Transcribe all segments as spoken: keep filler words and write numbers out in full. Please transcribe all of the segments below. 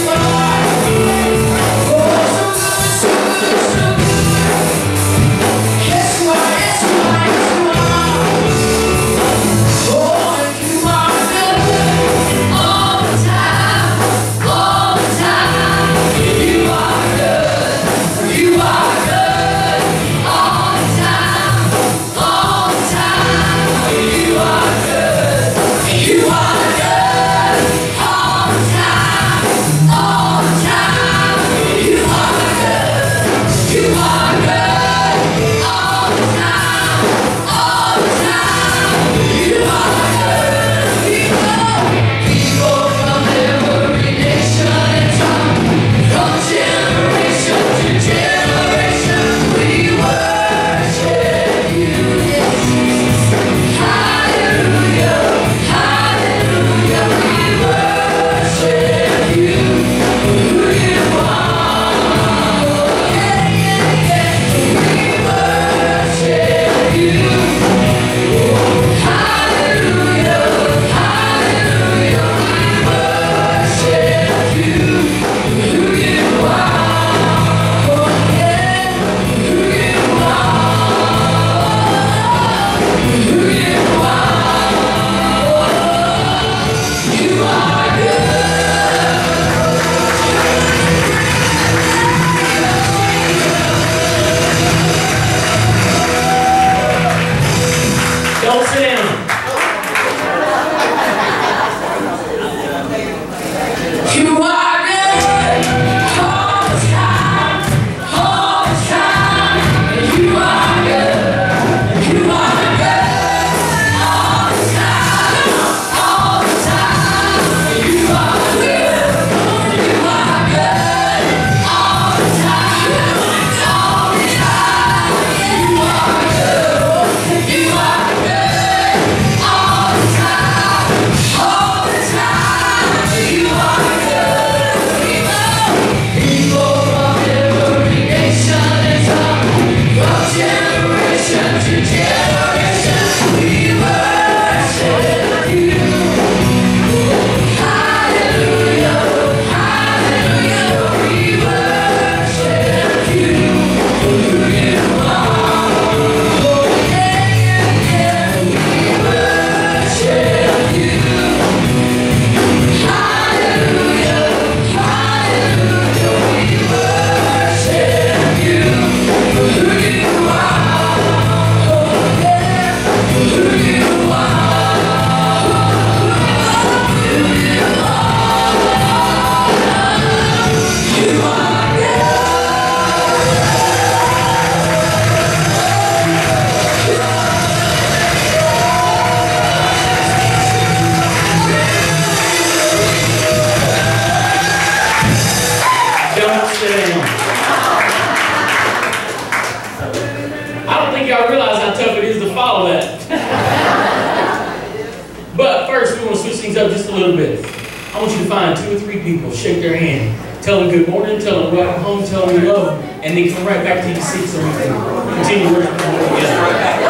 Up just a little bit. I want you to find two or three people, shake their hand, tell them good morning, tell them welcome home, tell them you love them, and then come right back to your seats so we can continue worshiping the Lord together.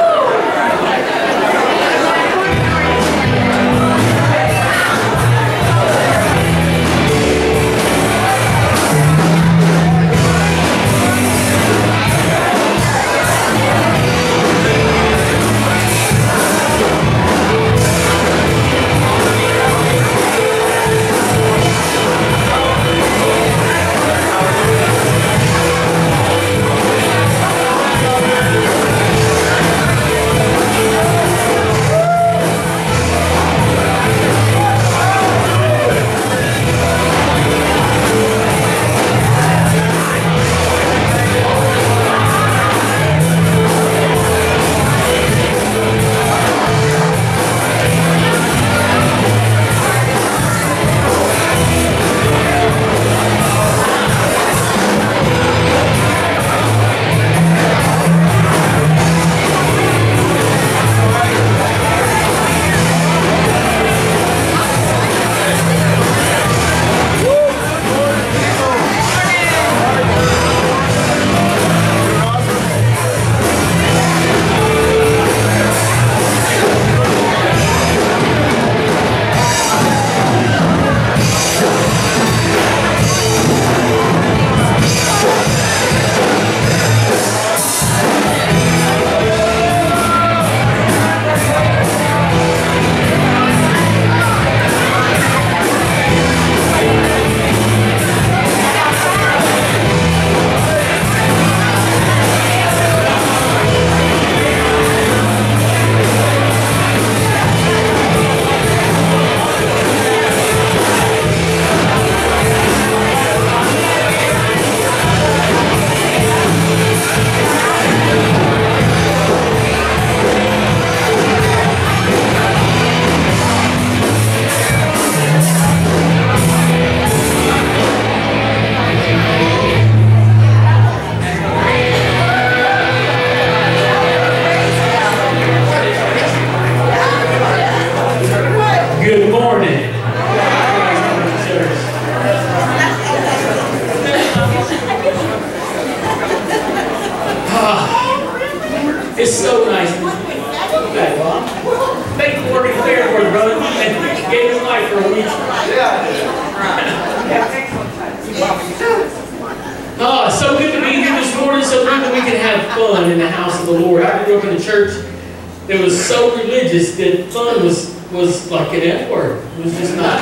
Oh, it's so good to be here this morning. So good that we can have fun in the house of the Lord. I grew up in a church that was so religious that fun was was like an F word. It was just not.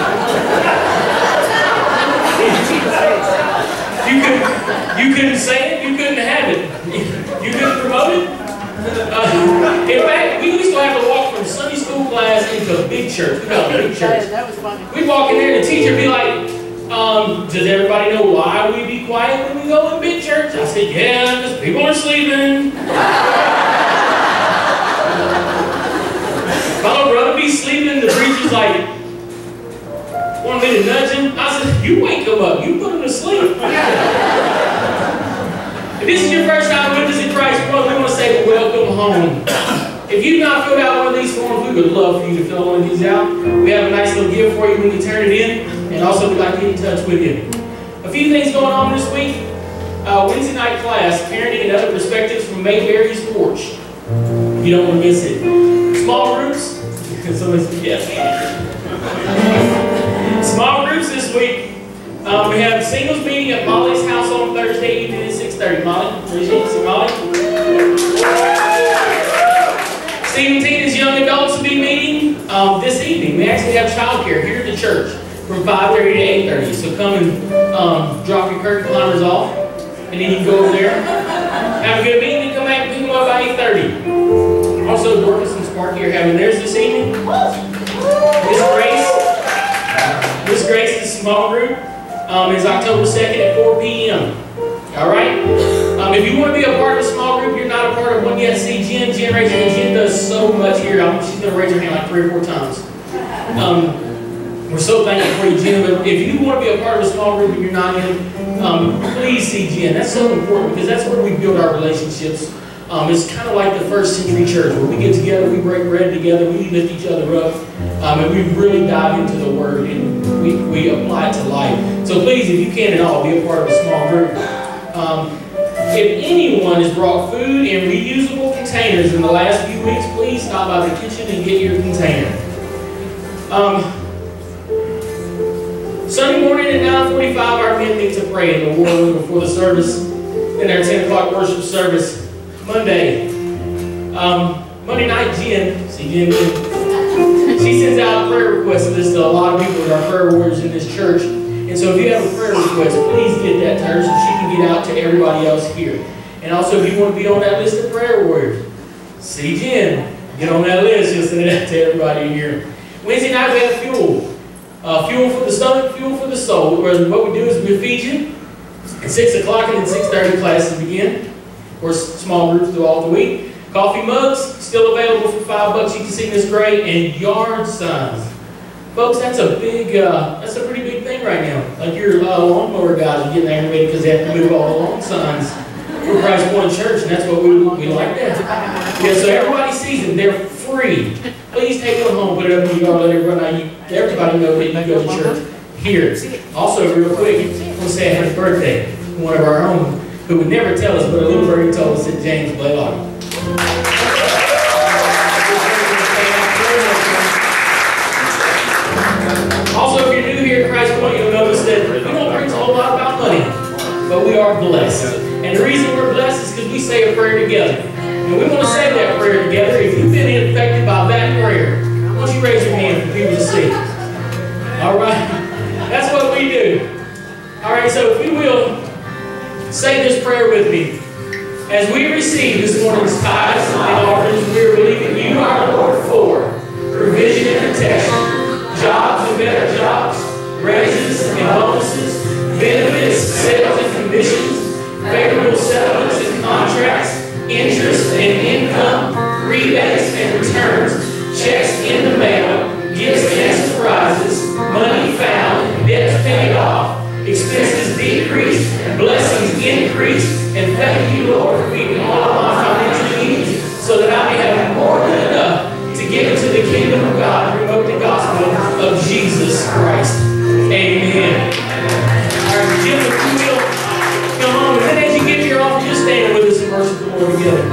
You couldn't, you couldn't say it. You couldn't have it. You couldn't promote it. Uh, in fact, we used to have to walk from Sunday school class into a big church. We call it a big church. That was funny. We'd walk in there and the teacher would be like, um, does everybody know why we be quiet when we go in big church? I said, yeah, because people are sleeping. My little brother be sleeping, the preacher's like, wanted me to nudge him. I said, you wake him up, you put him to sleep. If this is your first time with us in Christ, brother, we want to say welcome home. If you've not filled out one of these forms, we would love for you to fill one of these out. We have a nice little gift for you when you turn it in, and also we'd like to get in touch with you. A few things going on this week. Uh, Wednesday night class, parenting and other perspectives from Mayberry's porch. You don't want to miss it. Small groups. Somebody's yes. Small groups this week. Um, we have a singles meeting at Molly's house on Thursday evening at six thirty. Molly, raise your hand. See Molly. Steve and Tina's young adults will be meeting um, this evening. We actually have childcare here at the church from five thirty to eight thirty. So come and um, drop your curtain climbers off, and then you can go over there, have a good meeting, and come back and pick them up by eight thirty. Also, Dorcas and Sparky are having theirs this evening. Miss Grace, Miss Grace, the small group, um, is October second at four P M All right? Um, if you want to be a part of a small group, you're not a part of one yet, see Jen. Jen raised her hand. Jen does so much here. Um, she's going to raise her hand like three or four times. Um, we're so thankful for you, Jen. But if you want to be a part of a small group and you're not in, um, please see Jen. That's so important because that's where we build our relationships. Um, it's kind of like the first century church where we get together, we break bread together, we lift each other up, um, and we really dive into the Word and we, we apply it to life. So please, if you can at all, be a part of a small group. Um, if anyone has brought food in reusable containers in the last few weeks, please stop by the kitchen and get your container. Um, Sunday morning at nine forty-five, our men meet to pray in the war room before the service, in our ten o'clock worship service. Monday, um, Monday night, Jen, see Jen, she sends out a prayer request list to a lot of people that are prayer warriors in this church. And so if you have a prayer request, please get that to her so she can get out to everybody else here. And also, if you want to be on that list of prayer warriors, see Jen, get on that list, she'll send it out to everybody here. Wednesday night, we have fuel. Uh, fuel for the stomach, fuel for the soul. Where what we do is we feed you at six o'clock and at six thirty classes begin. Of course, small groups throughout the week. Coffee mugs, still available for five bucks. You can see Miss Gray, and yard signs. Folks, that's a big, uh, that's a pretty big thing right now. Like your uh, lawnmower guys are getting aggravated because they have to move all the lawn signs for Christ Point Church, and that's what we, we like that. Yeah, so everybody sees them. They're free. Please take them home, put it up in your yard, let everybody know you, everybody know that you go to church here. Also, real quick, I want to say happy birthday to one of our own, who would never tell us, but a little birdie told us that James Blaylock. Also, if you're new here at Christ Point, you'll notice that we don't preach a whole lot about money, but we are blessed. And the reason we're blessed is because we say a prayer together. And we want to say that prayer together. If you've been affected by that prayer, why don't you raise your hand for people to see? All right? That's what we do. All right, so if you will, say this prayer with me. As we receive this morning's tithes and offerings, we are believing you, our Lord, for provision and protection, jobs and better jobs, raises and bonuses, benefits, sales and commissions, favorable settlements and contracts, interest and income, rebates and returns, checks in the mail, gifts and surprises, money found, debts paid off, expenses decreased, blessings increased, and thank you, Lord, for meeting all of my financial needs so that I may have more than enough to give into the kingdom of God and promote the gospel of Jesus Christ. Amen. All right, Jim, if you will, come on. And then as you get your offering, just stand with us and worship the Lord together.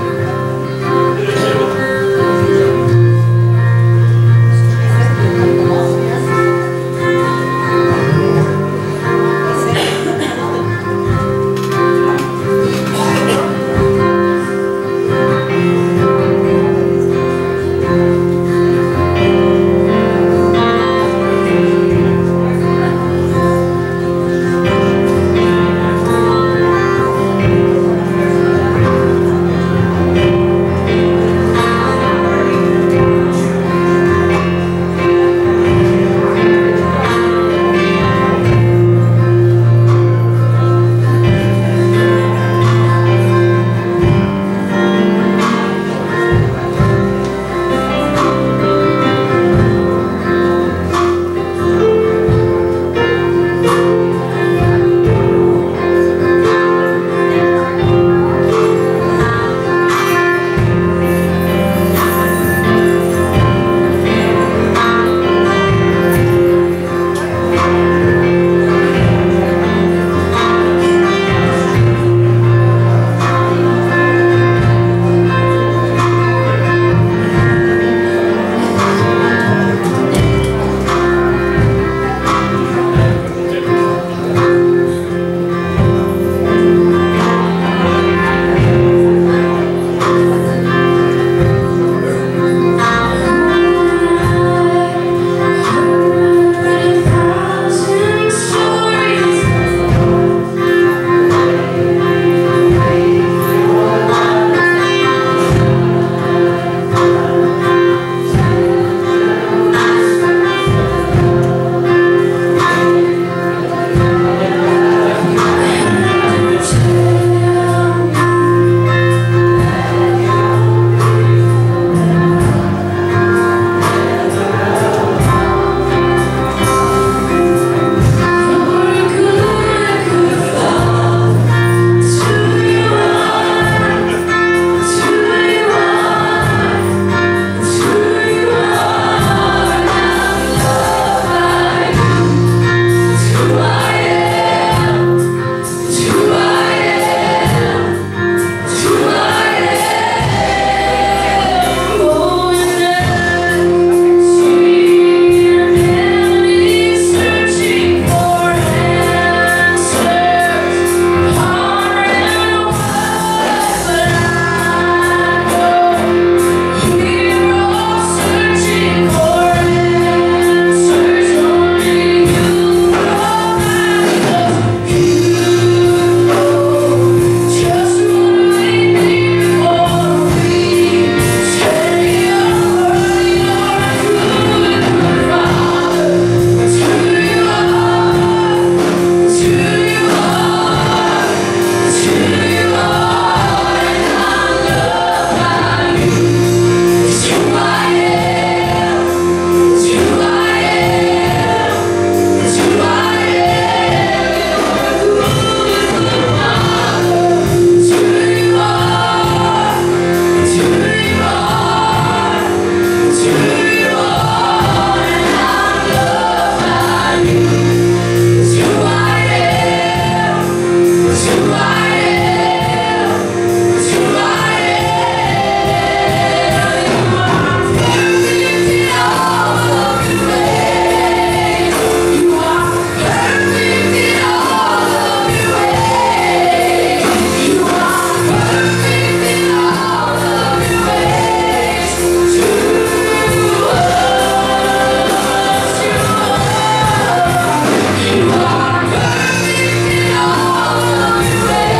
You are perfect in all of your ways.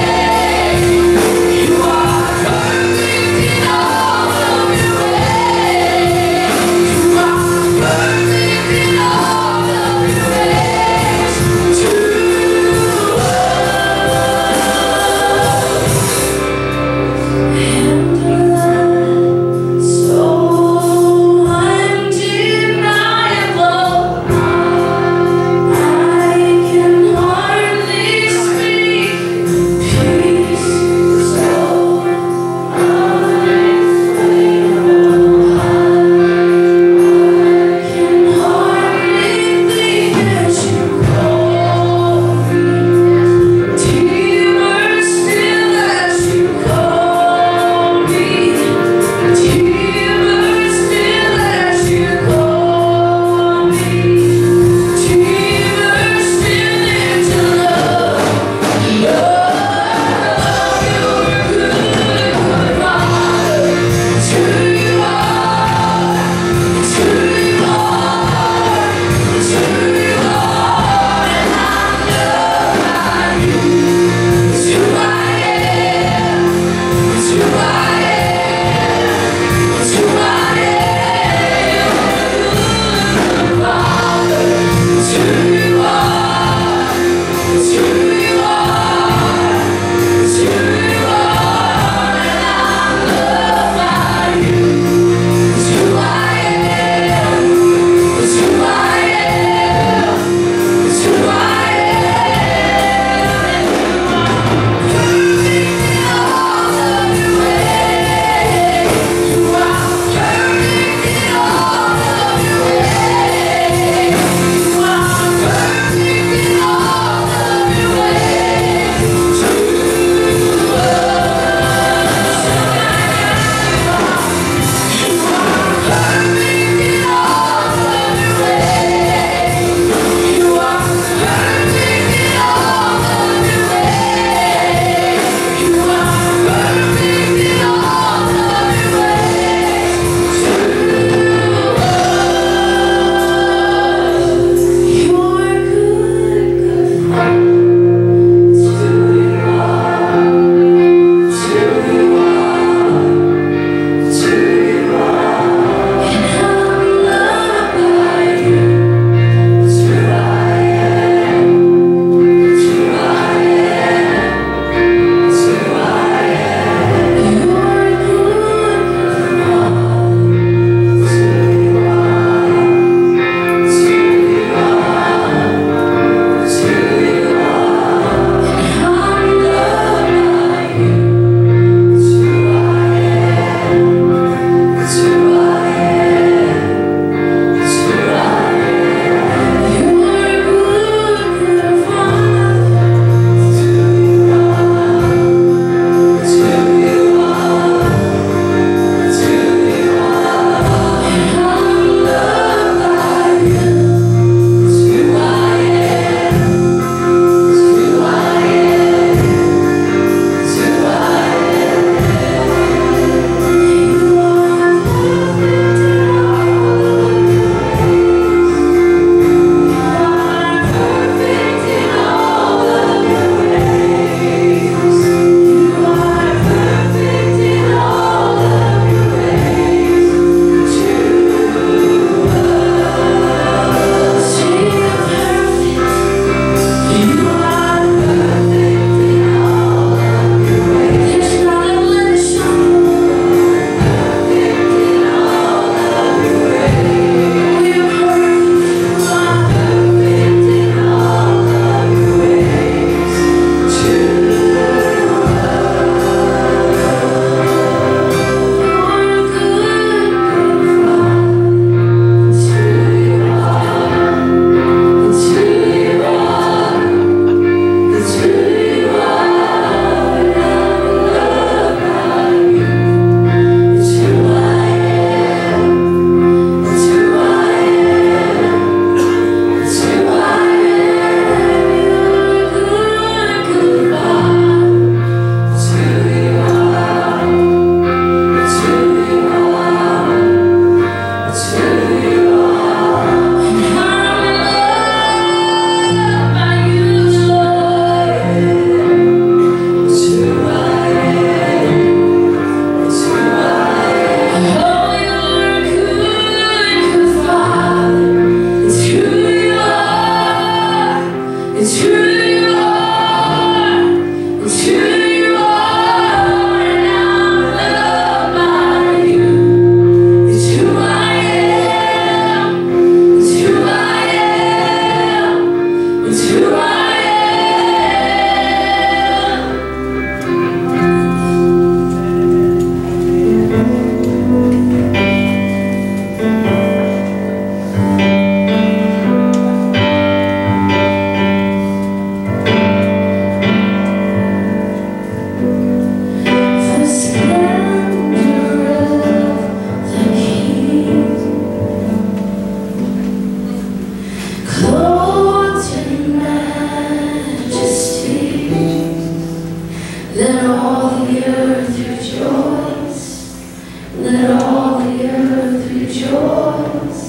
the earth rejoice. Let all the earth rejoice.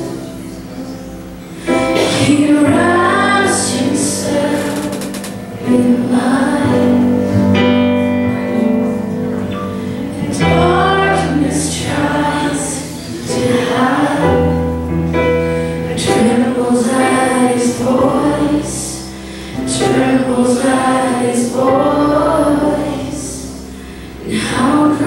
He wraps himself in light. And darkness tries to hide, but trembles at his voice, trembles at his voice. And how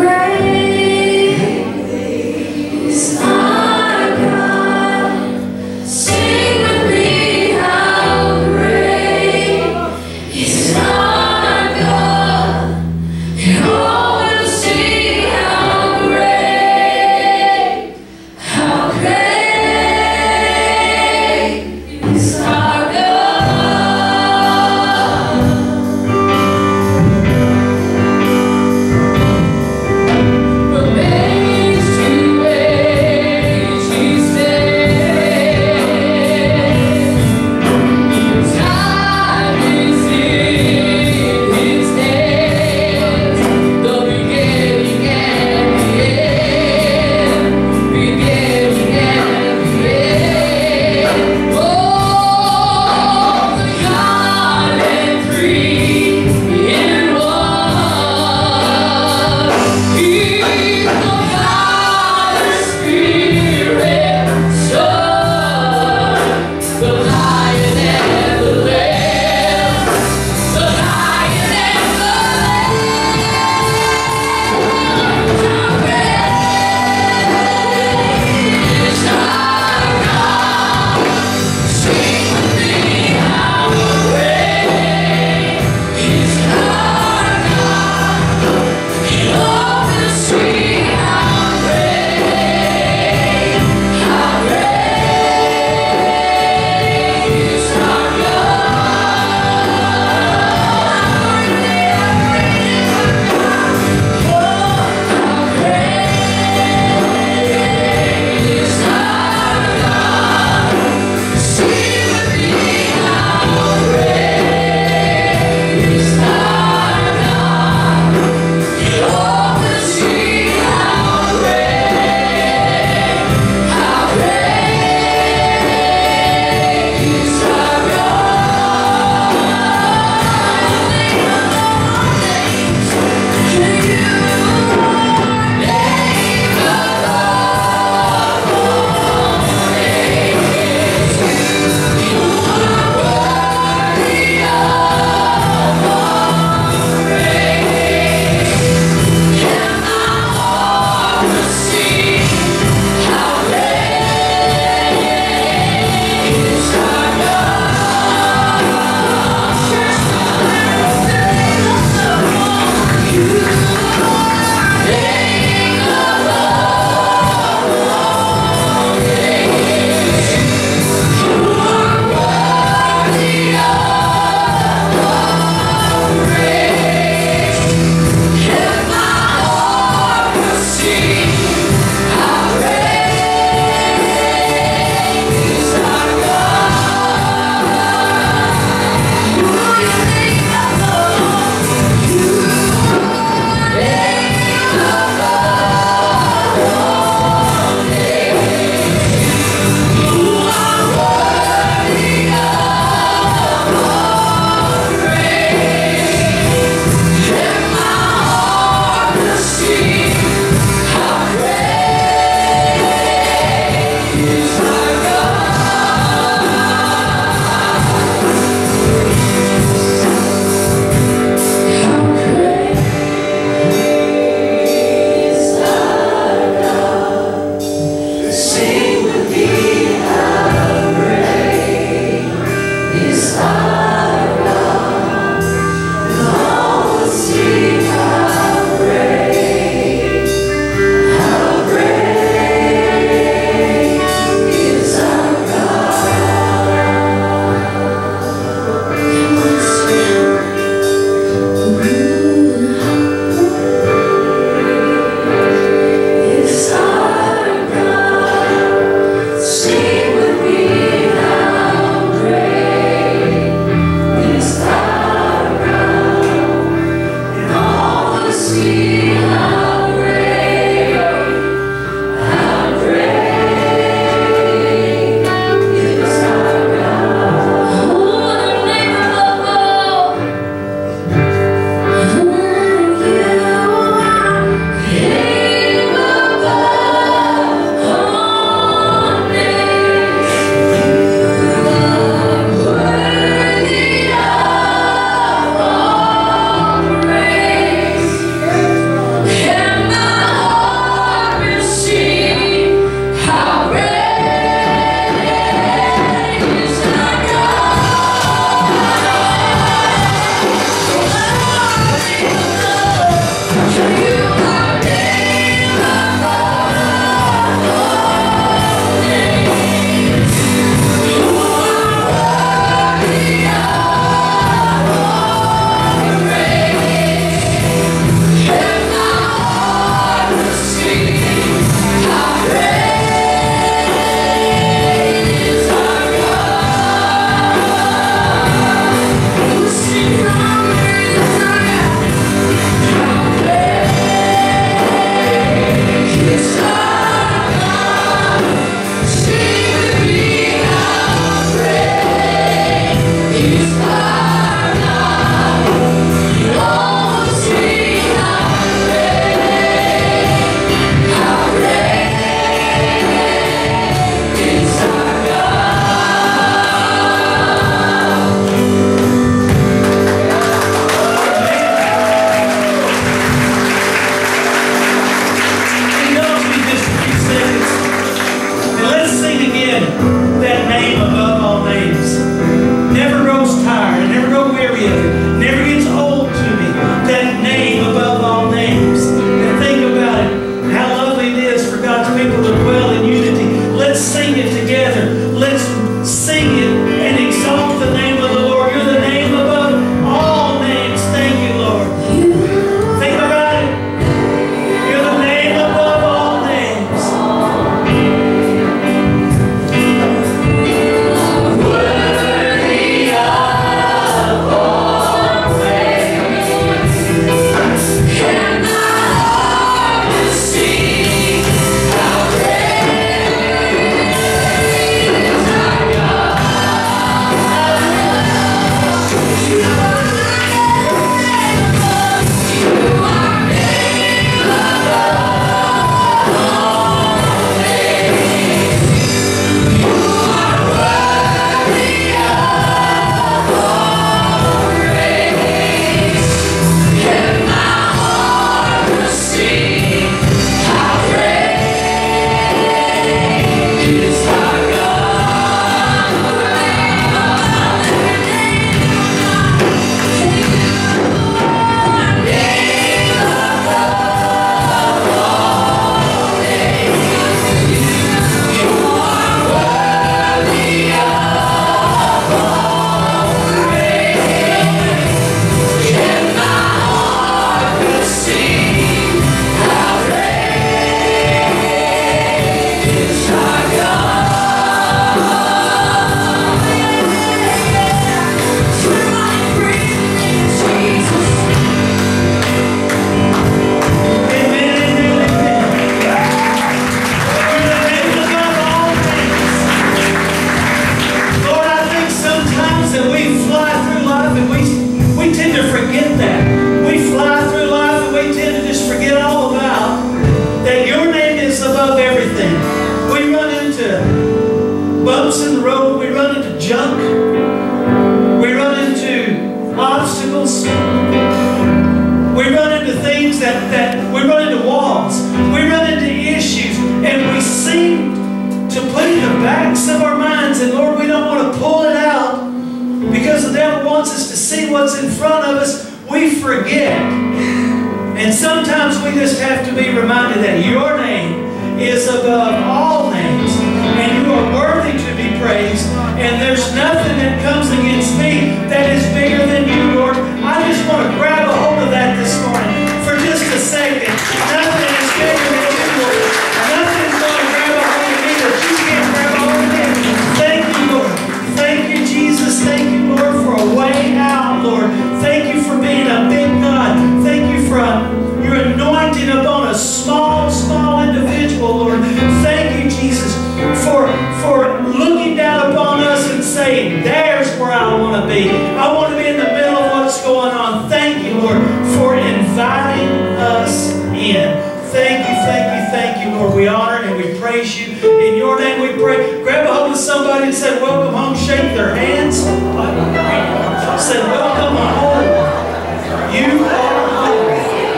things that, that we run into walls, we run into issues, and we seem to put in the backs of our minds, and Lord, we don't want to pull it out because the devil wants us to see what's in front of us. We forget. And sometimes we just have to be reminded that your name is above all names, and you are worthy to be praised, and there's nothing that comes against me that is bigger than you, Lord. I just want to grab a hold of that this morning for just a second. Nothing is bigger than you, Lord. Nothing's going to grab a hold of me that you can't grab a hold of me. Thank you, Lord. Thank you, Jesus. Thank you, Lord, for a way out, Lord. Thank you for being a big God. Thank you for a, your anointing upon a small, small individual, Lord. Thank you, Jesus, for, for looking down upon us and saying, there's where I want to be. I want to be in the middle of what's going on. Thank you, Lord, for inviting us in. Thank you, thank you, thank you, Lord. We honor and we praise you. In your name we pray. Grab a hold of somebody and say, welcome home. Shake their hands. Say, welcome home. You are home.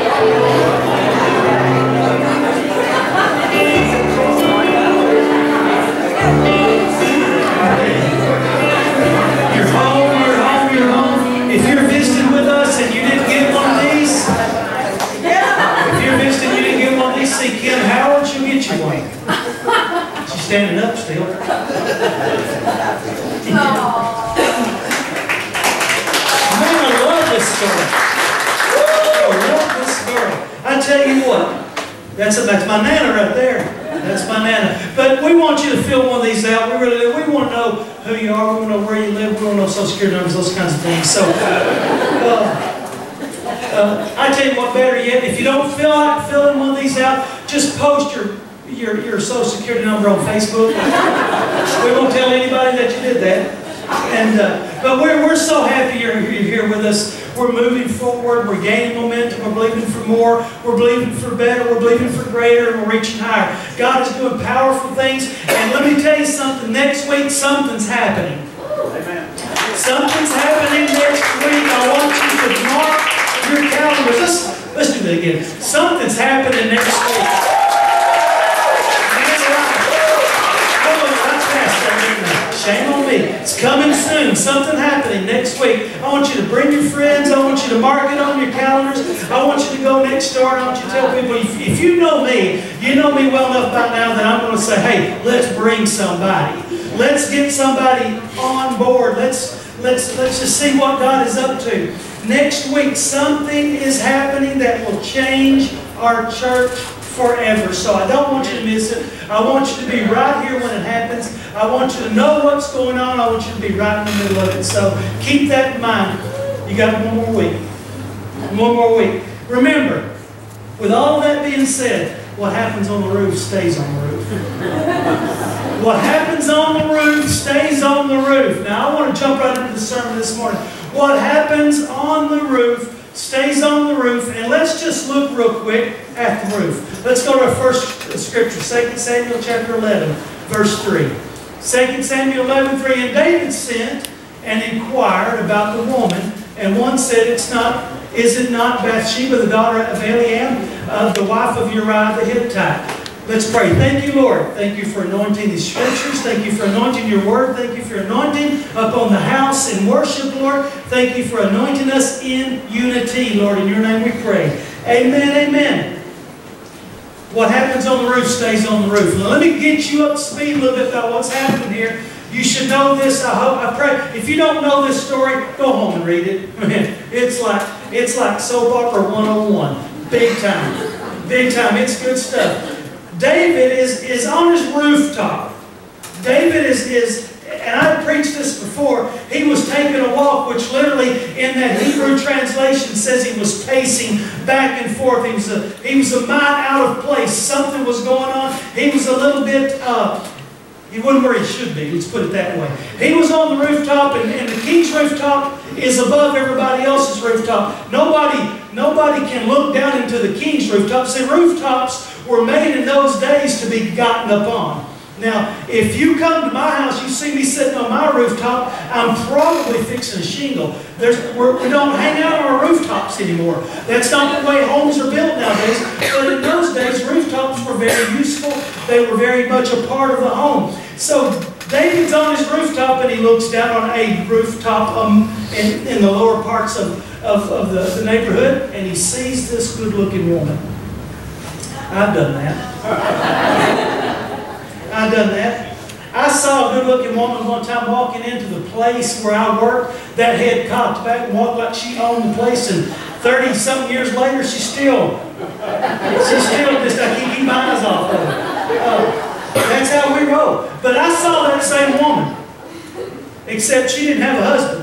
You're home, you're home, you're home. If you're visiting with us and you didn't get one of these, if you're visiting and you didn't get one of these, see Kim Howard, she'll get you one. She's standing up still. Man, I love this story. I love this story. I tell you what, that's, that's my Nana right there. That's my Nana. But we want you to fill one of these out. We really do. We want to know who you are. We want to know where you live. We want to know social security numbers, those kinds of things. So, uh, uh, I tell you what, better yet, if you don't feel like filling one of these out, just post your, your, your social security number on Facebook. We won't tell anybody that you did that. And, uh, but we're, we're so happy you're, you're here with us. We're moving forward. We're gaining momentum. We're believing for more. We're believing for better. We're believing for greater. And we're reaching higher. God is doing powerful things. And let me tell you something. Next week, something's happening. Amen. Something's happening next week. I want you to mark your calendars. Let's, let's do that again. Something's happening next week. Shame on me. It's coming soon. Something happening next week. I want you to bring your friends. I want you to mark it on your calendars. I want you to go next door. I want you to tell people, if, if you know me, you know me well enough by now that I'm going to say, hey, let's bring somebody. Let's get somebody on board. Let's, let's, let's just see what God is up to. Next week, something is happening that will change our church forever. So I don't want you to miss it. I want you to be right here when it happens. I want you to know what's going on. I want you to be right in the middle of it. So keep that in mind. You got one more week. One more week. Remember, with all of that being said, what happens on the roof stays on the roof. What happens on the roof stays on the roof. Now I want to jump right into the sermon this morning. What happens on the roof stays on the roof. And let's just look real quick at the roof. Let's go to our first scripture, Second Samuel chapter eleven, verse three. Second Samuel eleven, three. And David sent and inquired about the woman, and one said, "It's not, is it not Bathsheba, the daughter of Eliam, uh, the wife of Uriah the Hittite?" Let's pray. Thank you, Lord. Thank you for anointing these scriptures. Thank you for anointing your word. Thank you for anointing upon the house in worship, Lord. Thank you for anointing us in unity, Lord. In your name we pray. Amen, amen. What happens on the roof stays on the roof. Now, let me get you up to speed a little bit about what's happening here. You should know this. I hope, I pray. If you don't know this story, go home and read it. It's like, it's like soap opera one oh one. Big time. Big time. It's good stuff. David is, is on his rooftop. David is, is, and I've preached this before, he was taking a walk, which literally in that Hebrew translation says he was pacing back and forth. He was a, he was a mite out of place. Something was going on. He was a little bit, uh, he wasn't where he should be, let's put it that way. He was on the rooftop, and, and the king's rooftop is above everybody else's rooftop. Nobody, nobody can look down into the king's rooftop. See, rooftops were made in those days to be gotten up on. Now, if you come to my house, you see me sitting on my rooftop, I'm probably fixing a shingle. There's, we're, we don't hang out on our rooftops anymore. That's not the way homes are built nowadays. But in those days, rooftops were very useful. They were very much a part of the home. So David's on his rooftop, and he looks down on a rooftop um, in, in the lower parts of, of, of the, the neighborhood, and he sees this good-looking woman. I've done that. I've done that. I saw a good-looking woman one time walking into the place where I work. That head cocked back and walked like she owned the place. And thirty-something years later, she's still, she's still just, I can't keep my eyes off of her. Uh, that's how we roll. But I saw that same woman, except she didn't have a husband.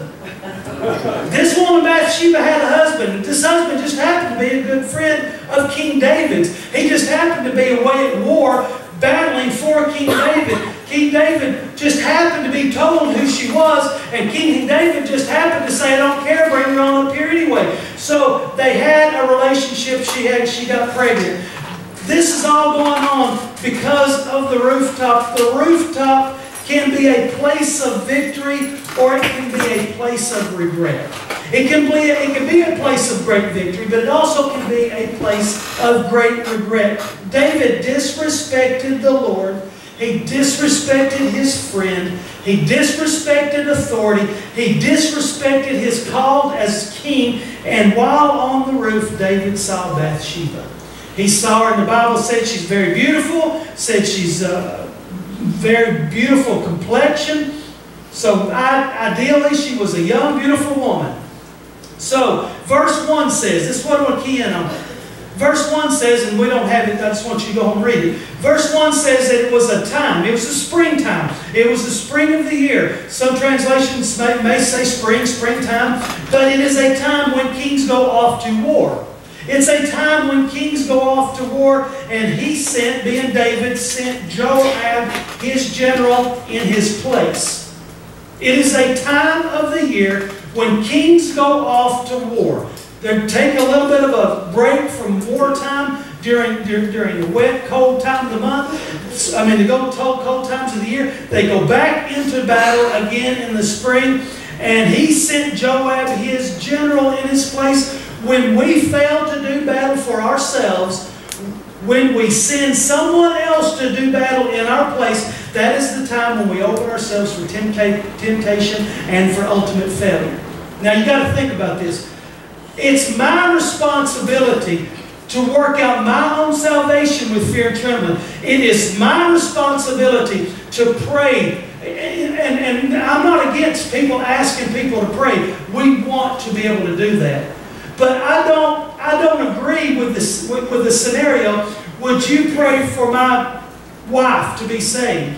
This woman, Bathsheba, had a husband. This husband just happened to be a good friend of King David's. He just happened to be away at war, battling for King David. King David just happened to be told who she was, and King David just happened to say, I don't care, bring her on up here anyway. So they had a relationship. She had, she got pregnant. This is all going on because of the rooftop. The rooftop can be a place of victory, or it can be a place of regret. It can be a, it can be a place of great victory, but it also can be a place of great regret. David disrespected the Lord. He disrespected his friend. He disrespected authority. He disrespected his call as king. And while on the roof, David saw Bathsheba. He saw her, and the Bible said she's very beautiful, said she's a very beautiful complexion. So I, ideally, she was a young, beautiful woman. So, verse one says, this is what I want to key in on. Verse one says, and we don't have it, I just want you to go home and read it. Verse one says that it was a time, it was the springtime. It was the spring of the year. Some translations may, may say spring, springtime, but it is a time when kings go off to war. It's a time when kings go off to war, and he sent, being David, sent Joab, his general, in his place. It is a time of the year when kings go off to war. They take a little bit of a break from wartime during, during, during the wet, cold time of the month. I mean, the cold, cold times of the year. They go back into battle again in the spring. And he sent Joab, his general, in his place. When we fail to do battle for ourselves, when we send someone else to do battle in our place, that is the time when we open ourselves for temptation and for ultimate failure. Now, you've got to think about this. It's my responsibility to work out my own salvation with fear and trembling. It is my responsibility to pray. And, and, and I'm not against people asking people to pray. We want to be able to do that. But I don't, I don't agree with this, with, with the scenario. Would you pray for my wife to be saved?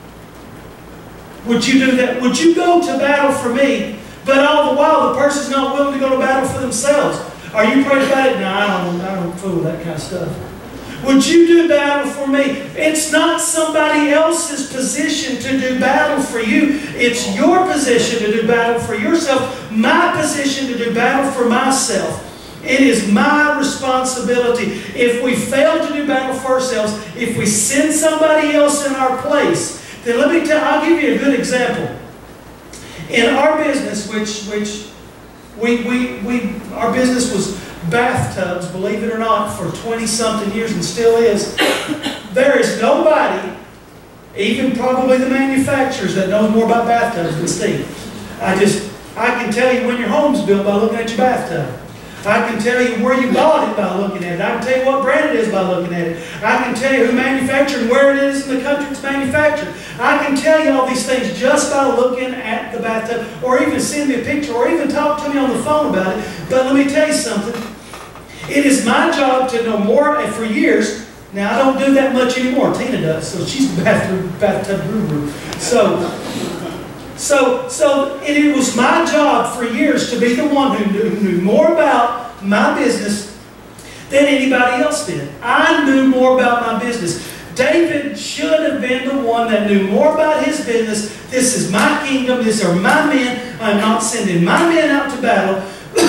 Would you do that? Would you go to battle for me, but all the while the person's not willing to go to battle for themselves? Are you praying about it? No, I don't, I don't fool with that kind of stuff. Would you do battle for me? It's not somebody else's position to do battle for you. It's your position to do battle for yourself. My position to do battle for myself. It is my responsibility. If we fail to do battle for ourselves, if we send somebody else in our place, then let me tell, I'll give you a good example. In our business, which, which we, we, we, our business was bathtubs, believe it or not, for twenty-something years and still is. There is nobody, even probably the manufacturers, that knows more about bathtubs than Steve. I just, I can tell you when your home's built by looking at your bathtub. I can tell you where you bought it by looking at it. I can tell you what brand it is by looking at it. I can tell you who manufactured and where it is in the country it's manufactured. I can tell you all these things just by looking at the bathtub, or even send me a picture, or even talk to me on the phone about it. But let me tell you something. It is my job to know more, and for years, now I don't do that much anymore. Tina does, so she's the bathroom, bathtub guru. So, so, so it, it was my job for years to be the one who knew, who knew more about my business than anybody else did. I knew more about my business. David should have been the one that knew more about his business. This is my kingdom. These are my men. I'm not sending my men out to battle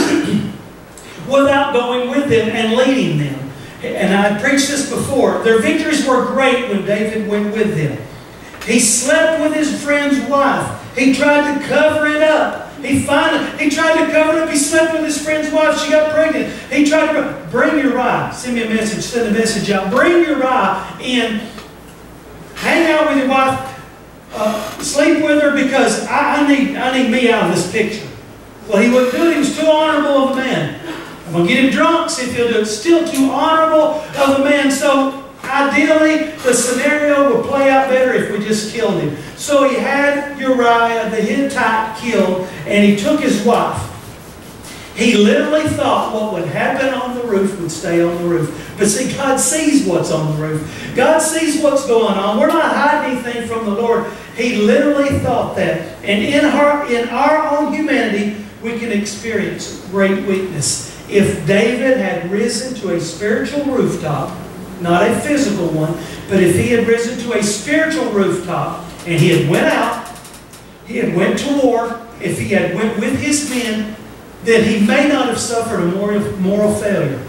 without going with them and leading them. And I preached this before. Their victories were great when David went with them. He slept with his friend's wife. He tried to cover it up. He finally, he tried to cover it up. He slept with his friend's wife. She got pregnant. He tried to bring Uriah. Send me a message. Send a message out. Bring Uriah in. Hang out with your wife. Uh, sleep with her because I, I need I need me out of this picture. Well, he wouldn't do it. He was too honorable of a man. I'm going to get him drunk, see if he'll do it. Still too honorable of a man. So ideally, the scenario would play out better if we just killed him. So he had Uriah the Hittite killed, and he took his wife. He literally thought what would happen on the roof would stay on the roof. But see, God sees what's on the roof. God sees what's going on. We're not hiding anything from the Lord. He literally thought that. And in our, in our own humanity, we can experience great weakness. If David had risen to a spiritual rooftop, not a physical one, but if he had risen to a spiritual rooftop and he had went out, he had went to war, if he had went with his men, then he may not have suffered a moral, moral failure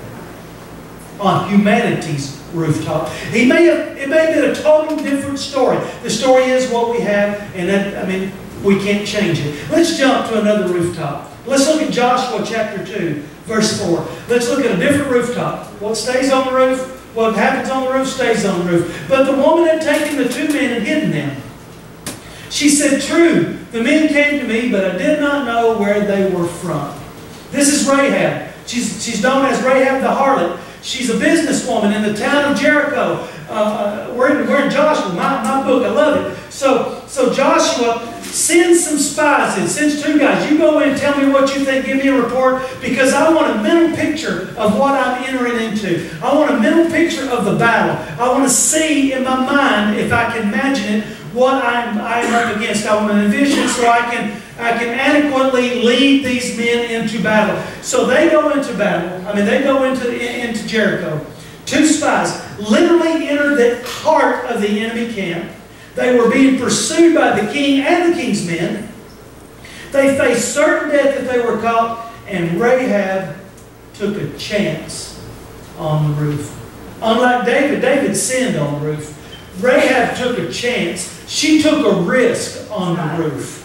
on humanity's rooftop. He may have, it may have been a totally different story. The story is what we have, and that, I mean, we can't change it. Let's jump to another rooftop. Let's look at Joshua chapter two, verse four. Let's look at a different rooftop. What stays on the roof? What happens on the roof stays on the roof. But the woman had taken the two men and hidden them. She said, "True, the men came to me, but I did not know where they were from." This is Rahab. She's, she's known as Rahab the harlot. She's a businesswoman in the town of Jericho. Uh, we're, in, we're in Joshua, my, my book. I love it. So, so Joshua sends some spies in. Sends two guys. You go in and tell me what you think. Give me a report. Because I want a mental picture of what I'm entering into. I want a mental picture of the battle. I want to see in my mind, if I can imagine it, what I'm, I'm up against. I want to envision it so I can, I can adequately lead these men into battle. So they go into battle. I mean, they go into, into Jericho. Two spies literally enter the heart of the enemy camp. They were being pursued by the king and the king's men. They faced certain death if they were caught, and Rahab took a chance on the roof. Unlike David, David sinned on the roof. Rahab took a chance. She took a risk on the roof.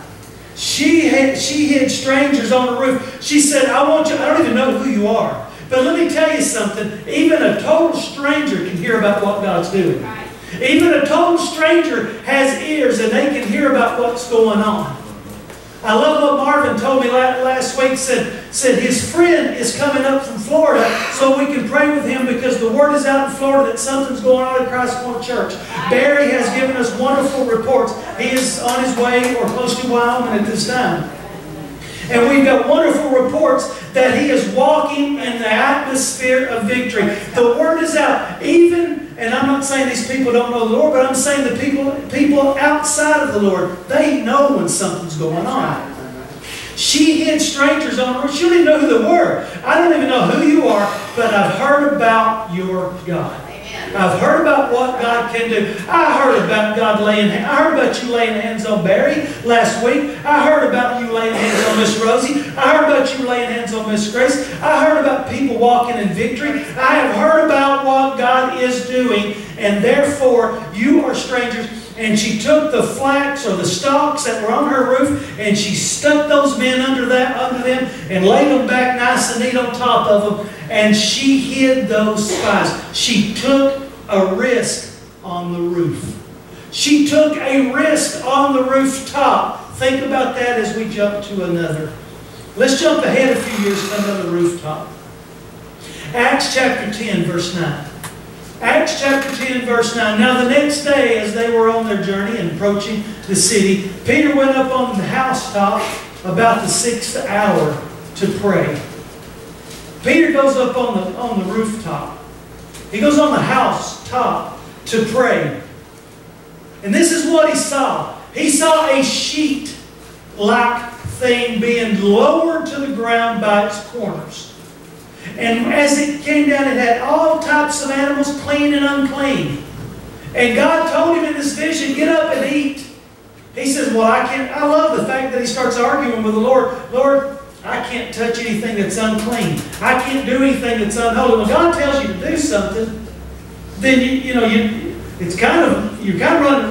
She had, she hid strangers on the roof. She said, I want you, I don't even know who you are. But let me tell you something. Even a total stranger can hear about what God's doing. Even a total stranger has ears and they can hear about what's going on. I love what Marvin told me last week. Said, said his friend is coming up from Florida so we can pray with him because the word is out in Florida that something's going on at Christ Point Church. Barry has given us wonderful reports. He is on his way or close to Wyoming at this time. And we've got wonderful reports that he is walking in the atmosphere of victory. The word is out. Even, and I'm not saying these people don't know the Lord, but I'm saying the people, people outside of the Lord, they know when something's going on. She hid strangers on her. She didn't even know who they were. I don't even know who you are, but I've heard about your God. I've heard about what God can do. I heard about God laying hands. I heard about you laying hands on Barry last week. I heard about you laying hands on Miss Rosie. I heard about you laying hands on Miss Grace. I heard about people walking in victory. I have heard about what God is doing, and therefore you are strangers. And she took the flax or the stalks that were on her roof, and she stuck those men under that under them and laid them back nice and neat on top of them. And she hid those spies. She took a risk on the roof. She took a risk on the rooftop. Think about that as we jump to another. Let's jump ahead a few years to another rooftop. Acts chapter ten, verse nine. Acts chapter ten, verse nine. Now the next day, as they were on their journey and approaching the city, Peter went up on the housetop about the sixth hour to pray. Peter goes up on the, on the rooftop. He goes on the housetop to pray. And this is what he saw. He saw a sheet-like thing being lowered to the ground by its corners. And as it came down, it had all types of animals, clean and unclean. And God told him in this vision, get up and eat. He says, well, I can't. I love the fact that he starts arguing with the Lord. Lord, I can't touch anything that's unclean. I can't do anything that's unholy. When God tells you to do something, then you, you know you, it's kind of you're kind of running a risk if you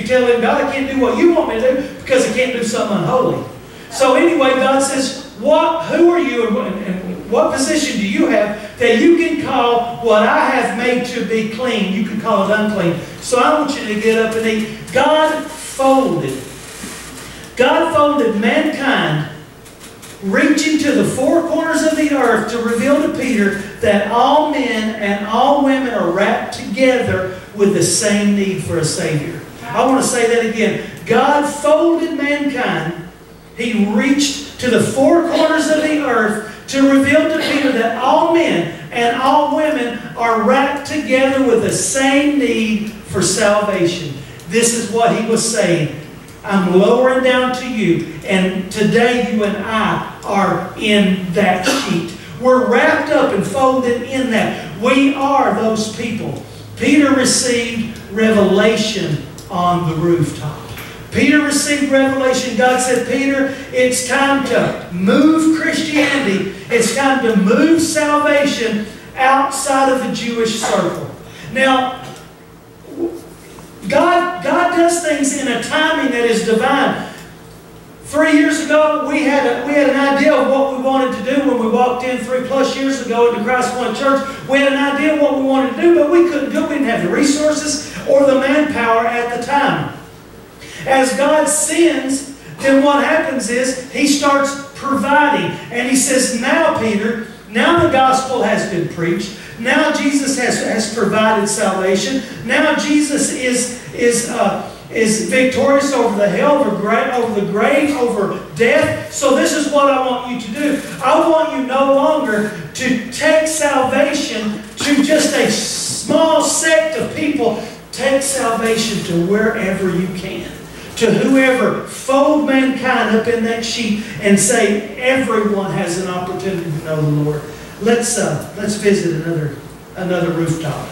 you tell him, God, I can't do what you want me to do because I can't do something unholy. So anyway, God says, what, who are you and, and, and what position do you have that you can call what I have made to be clean, you can call it unclean. So I want you to get up and eat. God folded. God folded mankind, reaching to the four corners of the earth to reveal to Peter that all men and all women are wrapped together with the same need for a Savior. I want to say that again. God folded mankind. He reached to the four corners of the earth to reveal to Peter that all men and all women are wrapped together with the same need for salvation. This is what he was saying. I'm lowering down to you, and today you and I are in that sheet. We're wrapped up and folded in that. We are those people. Peter received revelation on the rooftop. Peter received revelation. God said, Peter, it's time to move Christianity. It's time to move salvation outside of the Jewish circle. Now, God, God does things in a timing that is divine. Three years ago, we had, a, we had an idea of what we wanted to do when we walked in three plus years ago into Christ One Church. We had an idea of what we wanted to do, but we couldn't do it. We didn't have the resources or the manpower at the time. As God sends, then what happens is He starts providing. And He says, now, Peter, now the gospel has been preached. Now Jesus has, has provided salvation. Now Jesus is, is, uh, is victorious over the hell, over, gra over the grave, over death. So this is what I want you to do. I want you no longer to take salvation to just a small sect of people. Take salvation to wherever you can. To whoever, fold mankind up in that sheet and say everyone has an opportunity to know the Lord. Let's uh, let's visit another another rooftop.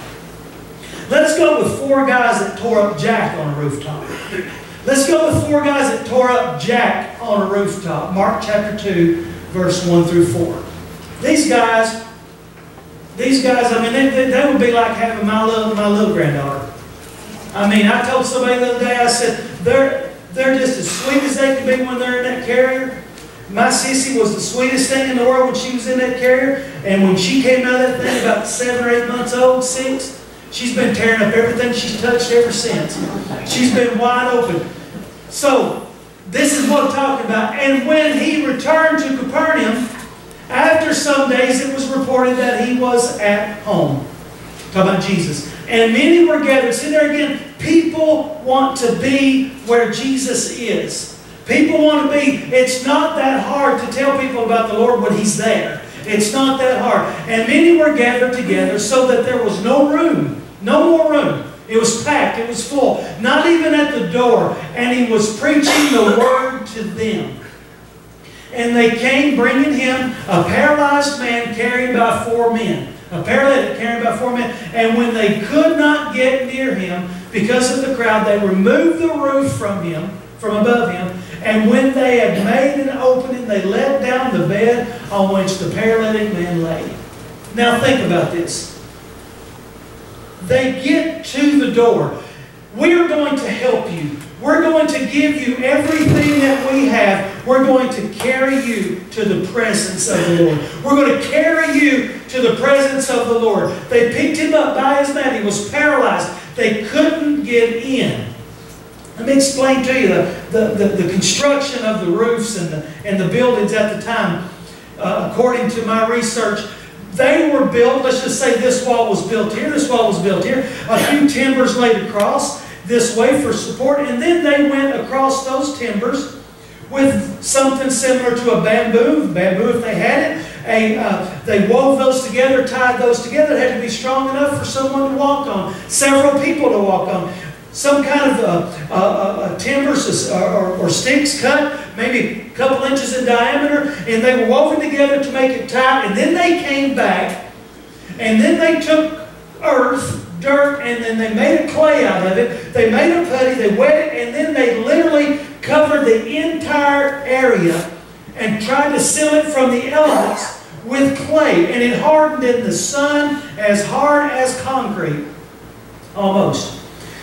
Let's go with four guys that tore up Jack on a rooftop. Let's go with four guys that tore up Jack on a rooftop. Mark chapter two, verse one through four. These guys, these guys, I mean, they, they, they would be like having my little my little granddaughter. I mean, I told somebody the other day, I said, they're, they're just as sweet as they can be when they're in that carrier. My sissy was the sweetest thing in the world when she was in that carrier. And when she came out of that thing, about seven or eight months old, six, she's been tearing up everything she's touched ever since. She's been wide open. So, this is what I'm talking about. And when He returned to Capernaum, after some days it was reported that He was at home. Talking about Jesus. And many were gathered. See there again, people want to be where Jesus is. People want to be. It's not that hard to tell people about the Lord when He's there. It's not that hard. And many were gathered together so that there was no room. No more room. It was packed. It was full. Not even at the door. And He was preaching the Word to them. And they came bringing Him a paralyzed man carried by four men. A paralytic carried by four men. And when they could not get near Him because of the crowd, they removed the roof from Him, from above Him. And when they had made an opening, they let down the bed on which the paralytic man lay. Now think about this. They get to the door. We're going to help you. We're going to give you everything that we have. We're going to carry you to the presence of the Lord. We're going to carry you to the presence of the Lord. They picked Him up by His mat. He was paralyzed. They couldn't get in. Let me explain to you the, the, the, the construction of the roofs and the, and the buildings at the time. Uh, according to my research, they were built, let's just say this wall was built here, this wall was built here, a few timbers laid across this way for support, and then they went across those timbers with something similar to a bamboo, bamboo if they had it. A, uh, they wove those together, tied those together. It had to be strong enough for someone to walk on, several people to walk on. Some kind of uh, uh, uh, timbers or, or, or sticks cut, maybe a couple inches in diameter, and they were woven together to make it tight. And then they came back, and then they took earth, dirt, and then they made a clay out of it. They made a putty, they wet it, and then they literally covered the entire area and tried to seal it from the elements with clay. And it hardened in the sun as hard as concrete, almost.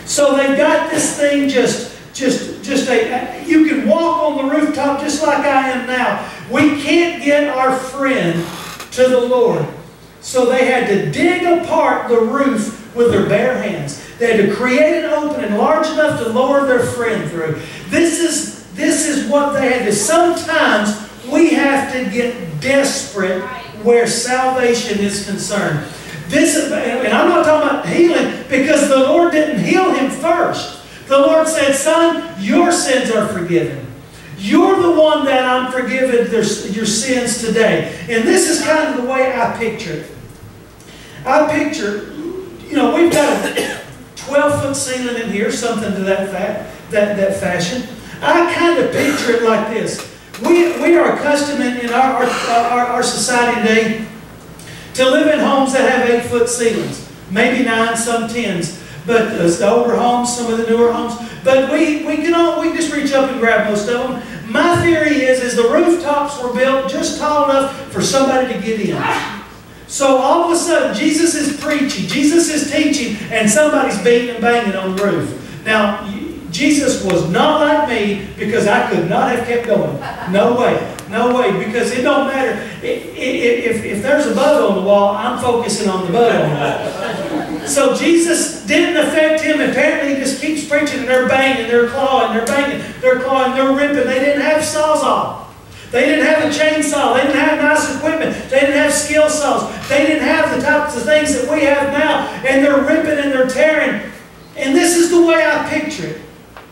So they've got this thing just, just, just a, you can walk on the rooftop just like I am now. We can't get our friend to the Lord. So they had to dig apart the roof with their bare hands. They had to create an opening large enough to lower their friend through. This is, this is what they had to do. Sometimes we have to get desperate where salvation is concerned. This is, and I'm not talking about healing, because the Lord didn't heal him first. The Lord said, son, your sins are forgiven. You're the one that I'm forgiven your sins today. And this is kind of the way I picture it. I picture, you know, we've got a twelve-foot ceiling in here, something to that, fa that, that fashion. I kind of picture it like this. We, we are accustomed in, in our, our, our society today to live in homes that have eight-foot ceilings. Maybe nine, some tens. But uh, the older homes, some of the newer homes. But we, we can all, we just reach up and grab most of them. My theory is, is the rooftops were built just tall enough for somebody to get in. So all of a sudden, Jesus is preaching, Jesus is teaching, and somebody's beating and banging on the roof. Now, Jesus was not like me, because I could not have kept going. No way. No way. Because it don't matter. If, if, if there's a bug on the wall, I'm focusing on the bug on the wall. So Jesus didn't affect him. Apparently he just keeps preaching, and they're banging, they're clawing, they're banging, they're clawing, they're ripping. They didn't have sawzall. They didn't have a chainsaw. They didn't have nice equipment. They didn't have skill saws. They didn't have the types of things that we have now. And they're ripping and they're tearing. And this is the way I picture it.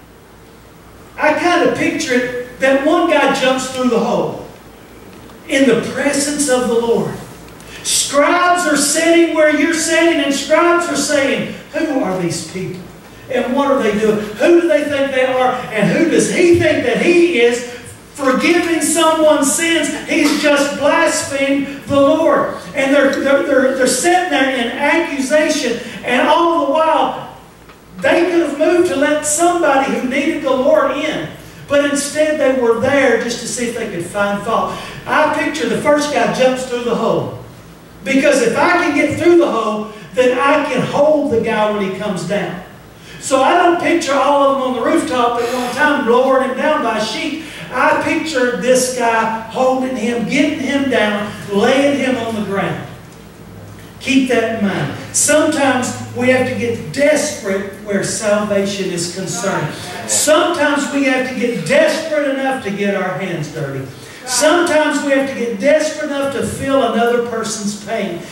I kind of picture it that one guy jumps through the hole in the presence of the Lord. Scribes are sitting where you're sitting, and scribes are saying, who are these people? And what are they doing? Who do they think they are? And who does he think that he is? Forgiving someone's sins, he's just blasphemed the Lord. And they're, they're, they're, they're sitting there in accusation, and all the while, they could have moved to let somebody who needed the Lord in. But instead they were there just to see if they could find fault. I picture the first guy jumps through the hole. Because if I can get through the hole, then I can hold the guy when he comes down. So I don't picture all of them on the rooftop at one time lowering him down by a sheet. I picture this guy holding him, getting him down, laying him on the ground. Keep that in mind. Sometimes we have to get desperate where salvation is concerned. Sometimes we have to get desperate enough to get our hands dirty. Sometimes we have to get desperate enough to feel another person's pain.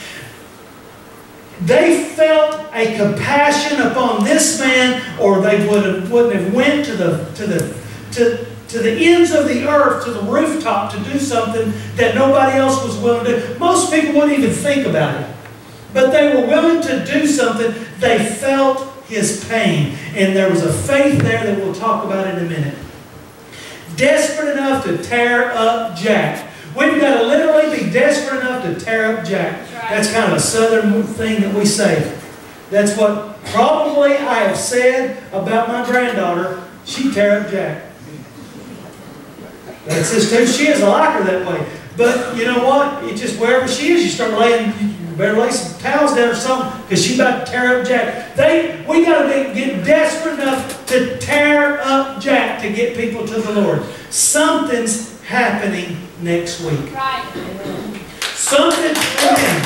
They felt a compassion upon this man, or they would have, wouldn't have went to the, to the, to, to the ends of the earth, to the rooftop, to do something that nobody else was willing to do. Most people wouldn't even think about it. But they were willing to do something. They felt his pain. And there was a faith there that we'll talk about in a minute. Desperate enough to tear up Jack. We've got to literally be desperate enough to tear up Jack. That's kind of a southern thing that we say. That's what probably I have said about my granddaughter. She'd tear up Jack. That's just who she is. I like her that way. But you know what? It just, wherever she is, you start laying, you better lay some towels down or something, because she's about to tear up Jack. They, we got to get desperate enough to tear up Jack to get people to the Lord. Something's happening next week. Right. Something, amen.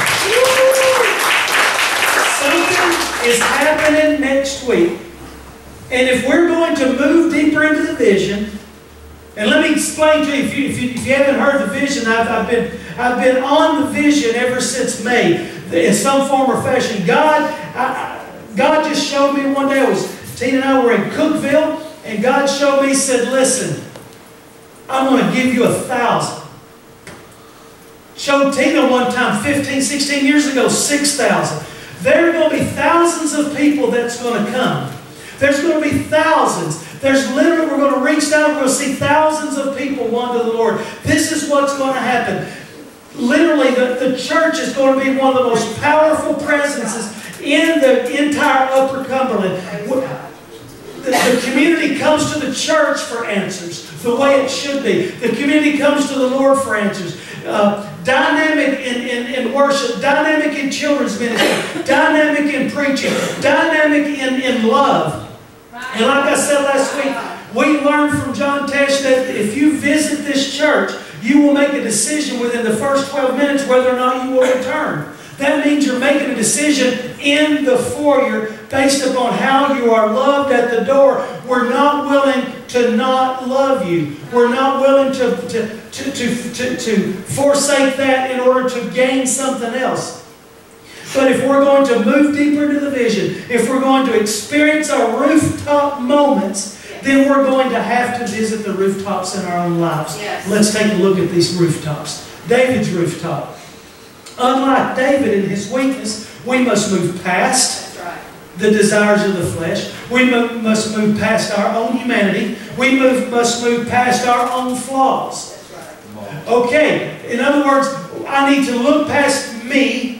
Something is happening next week. And if we're going to move deeper into the vision, and let me explain to you, if you, if you, if you haven't heard the vision, I've, I've, been, I've been on the vision ever since May, in some form or fashion. God, I, God just showed me one day, I was, Tina and I were in Cookville, and God showed me, he said, listen, I'm going to give you a thousand. Showed Tina one time, fifteen, sixteen years ago, six thousand. There are going to be thousands of people that's going to come. There's going to be thousands. There's literally, we're going to reach down, we're going to see thousands of people won to the Lord. This is what's going to happen. Literally, the, the church is going to be one of the most powerful presences in the entire Upper Cumberland. The, the community comes to the church for answers, the way it should be. The community comes to the Lord for answers. Uh, dynamic in, in, in worship, dynamic in children's ministry, dynamic in preaching, dynamic in, in love. And like I said last week, we learned from John Tesh that if you visit this church, you will make a decision within the first twelve minutes whether or not you will return. That means you're making a decision in the foyer based upon how you are loved at the door. We're not willing to not love you. We're not willing to, to, to, to, to, to forsake that in order to gain something else. But if we're going to move deeper into the vision, if we're going to experience our rooftop moments, then we're going to have to visit the rooftops in our own lives. Yes. Let's take a look at these rooftops. David's rooftop. Unlike David in his weakness, we must move past right. the desires of the flesh. We must move past our own humanity. We move, must move past our own flaws. Right. Okay, in other words, I need to look past me.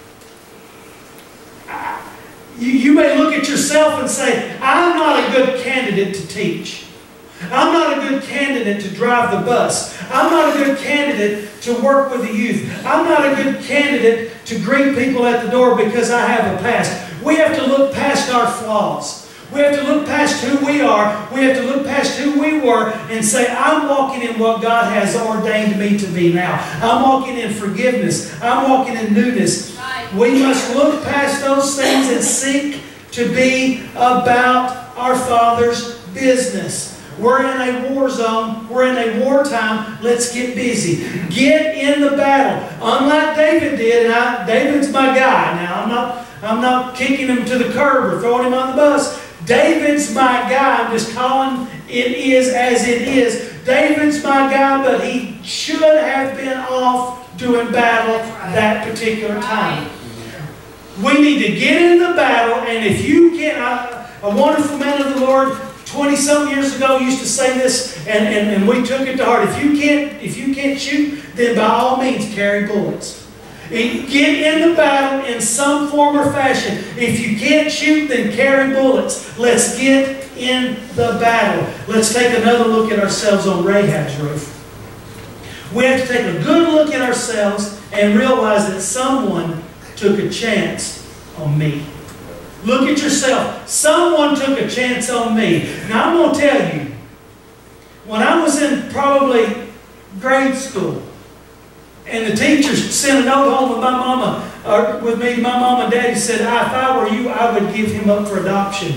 You, you may look at yourself and say, I'm not a good candidate to teach. I'm not a good candidate to drive the bus. I'm not a good candidate to work with the youth. I'm not a good candidate to greet people at the door because I have a past. We have to look past our flaws. We have to look past who we are. We have to look past who we were and say, I'm walking in what God has ordained me to be now. I'm walking in forgiveness. I'm walking in newness. We must look past those things and seek to be about our Father's business. We're in a war zone. We're in a wartime. Let's get busy. Get in the battle. Unlike David did, and I, David's my guy. Now, I'm not, I'm not kicking him to the curb or throwing him on the bus. David's my guy. I'm just calling it is as it is. David's my guy, but he should have been off doing battle that particular time. We need to get in the battle, and if you can, I, a wonderful man of the Lord, twenty-some years ago, used to say this, and, and, and we took it to heart. If you can't, if you can't shoot, then by all means carry bullets. And get in the battle in some form or fashion. If you can't shoot, then carry bullets. Let's get in the battle. Let's take another look at ourselves on Rahab's roof. We have to take a good look at ourselves and realize that someone took a chance on me. Look at yourself. Someone took a chance on me. Now I'm going to tell you, when I was in probably grade school, and the teacher sent a note home with my mama, or with me, my mom and daddy said, if I were you, I would give him up for adoption.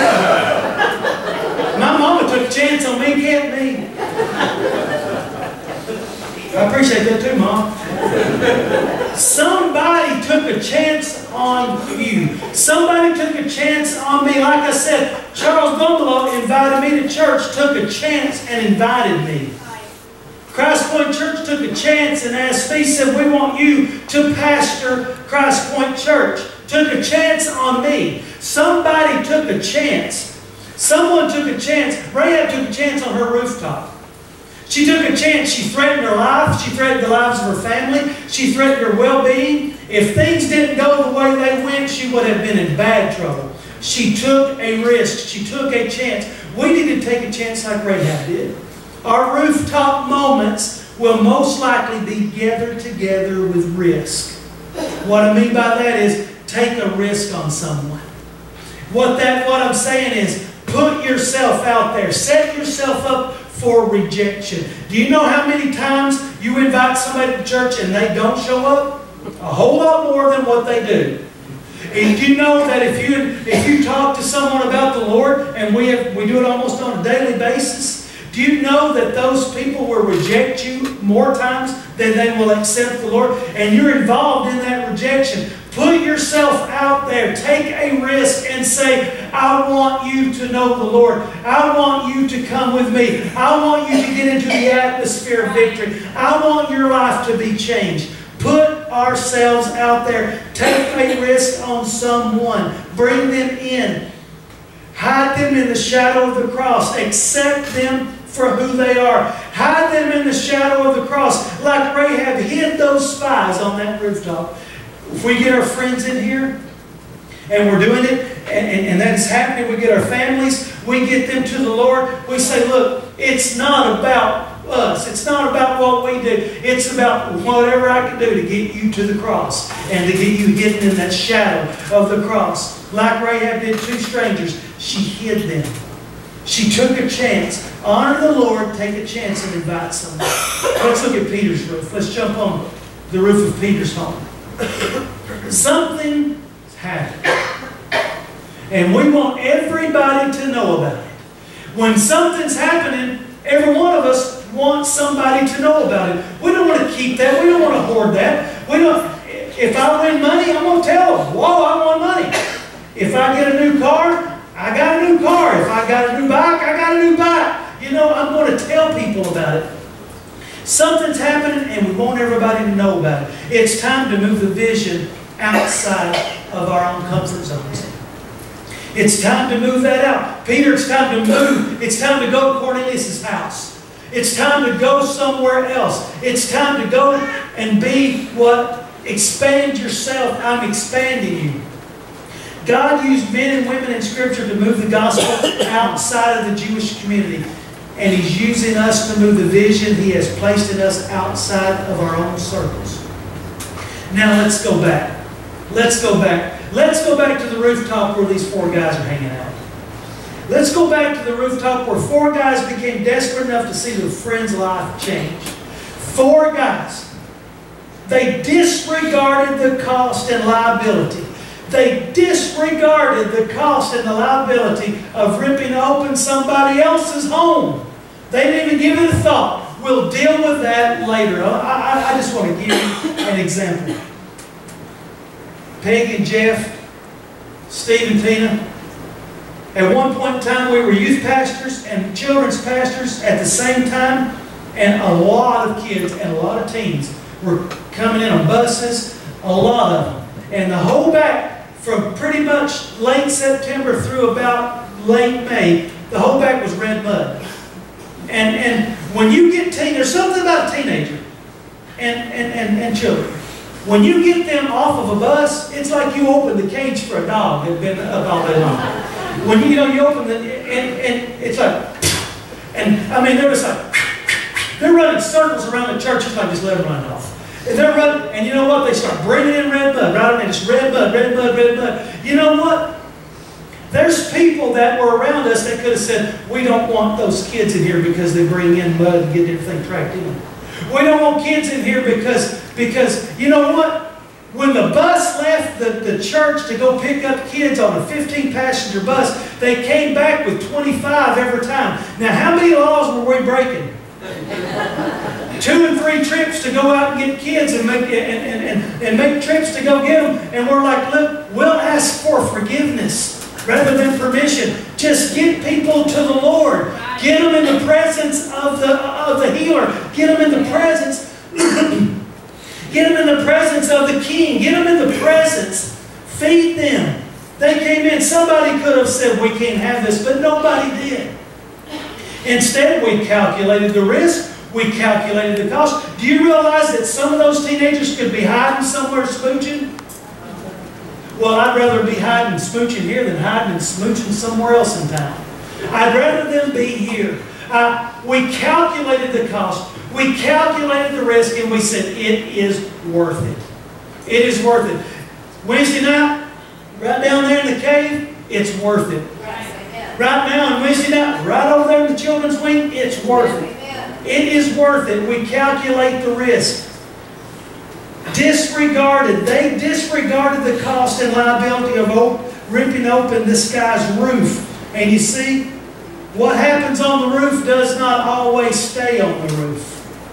My mama took a chance on me, can't me? I appreciate that too, Mom. Somebody took a chance on you. Somebody took a chance on me. Like I said, Charles Bungalow invited me to church, took a chance and invited me. Christ Point Church took a chance and asked me, said, we want you to pastor Christ Point Church. Took a chance on me. Somebody took a chance. Someone took a chance. Rahab took a chance on her rooftop. She took a chance. She threatened her life. She threatened the lives of her family. She threatened her well-being. If things didn't go the way they went, she would have been in bad trouble. She took a risk. She took a chance. We need to take a chance like Rahab did. Our rooftop moments will most likely be gathered together with risk. What I mean by that is take a risk on someone. What, that, what I'm saying is put yourself out there. Set yourself up for rejection. Do you know how many times you invite somebody to church and they don't show up? A whole lot more than what they do. And do you know that if you, if you talk to someone about the Lord, and we, have, we do it almost on a daily basis, do you know that those people will reject you more times than they will accept the Lord? And you're involved in that rejection. Put yourself out there. Take a risk and say, I want you to know the Lord. I want you to come with me. I want you to get into the atmosphere of victory. I want your life to be changed. Put ourselves out there. Take a risk on someone. Bring them in. Hide them in the shadow of the cross. Accept them for who they are. Hide them in the shadow of the cross. Like Rahab hid those spies on that rooftop. If we get our friends in here, and we're doing it, and, and, and that's happening, we get our families, we get them to the Lord, we say, look, it's not about us. It's not about what we do. It's about whatever I can do to get you to the cross and to get you hidden in that shadow of the cross. Like Rahab did two strangers, she hid them. She took a chance. Honor the Lord, take a chance and invite someone. Let's look at Peter's roof. Let's jump on the roof of Peter's home. Something happened. And we want everybody to know about it. When something's happening, every one of us wants somebody to know about it. We don't want to keep that. We don't want to hoard that. We don't. If I win money, I'm going to tell them, whoa, I won money. If I get a new car, I got a new car. If I got a new bike, I got a new bike. You know, I'm going to tell people about it. Something's happening and we want everybody to know about it. It's time to move the vision outside of our own comfort zones. It's time to move that out. Peter, it's time to move. It's time to go to Cornelius' house. It's time to go somewhere else. It's time to go and be what? Expand yourself. I'm expanding you. God used men and women in Scripture to move the gospel outside of the Jewish community. And He's using us to move the vision He has placed in us outside of our own circles. Now let's go back. Let's go back. Let's go back to the rooftop where these four guys are hanging out. Let's go back to the rooftop where four guys became desperate enough to see their friend's life change. Four guys. They disregarded the cost and liability. They disregarded the cost and the liability of ripping open somebody else's home. They didn't even give it a thought. We'll deal with that later. I, I, I just want to give you an example. Peg and Jeff, Steve and Tina. At one point in time, we were youth pastors and children's pastors at the same time. And a lot of kids and a lot of teens were coming in on buses, a lot of them. And the whole back, from pretty much late September through about late May, the whole back was red mud. And, and when you get teen, there's something about a teenager and, and, and, and children. When you get them off of a bus, it's like you open the cage for a dog that had been up all day long. When you, you know, you open the, and, and it's like, and I mean, they're just like, they're running circles around the church, just like just let them run off. And they're running, and you know what? They start bringing in red mud, right? And it's red mud, red mud, red mud. You know what? There's people that were around us that could have said, we don't want those kids in here because they bring in mud and get everything tracked in. We don't want kids in here because, because you know what? When the bus left the, the church to go pick up kids on a fifteen passenger bus, they came back with twenty-five every time. Now, how many laws were we breaking? Two and three trips to go out and get kids and make, and, and, and, and make trips to go get them. And we're like, look, we'll ask for forgiveness rather than permission. Just get people to the Lord. Get them in the presence of the, of the healer. Get them in the presence. Get them in the presence of the King. Get them in the presence. Feed them. They came in. Somebody could have said, we can't have this, but nobody did. Instead, we calculated the risk. We calculated the cost. Do you realize that some of those teenagers could be hiding somewhere smooching? Well, I'd rather be hiding smooching here than hiding and smooching somewhere else in town. I'd rather them be here. Uh, we calculated the cost. We calculated the risk, and we said it is worth it. It is worth it. Wednesday night, right down there in the cave, it's worth it. Right now on Wednesday night, right over there in the children's wing, it's worth it. It is worth it. We calculate the risk. Disregarded. They disregarded the cost and liability of op ripping open this guy's roof. And you see, what happens on the roof does not always stay on the roof.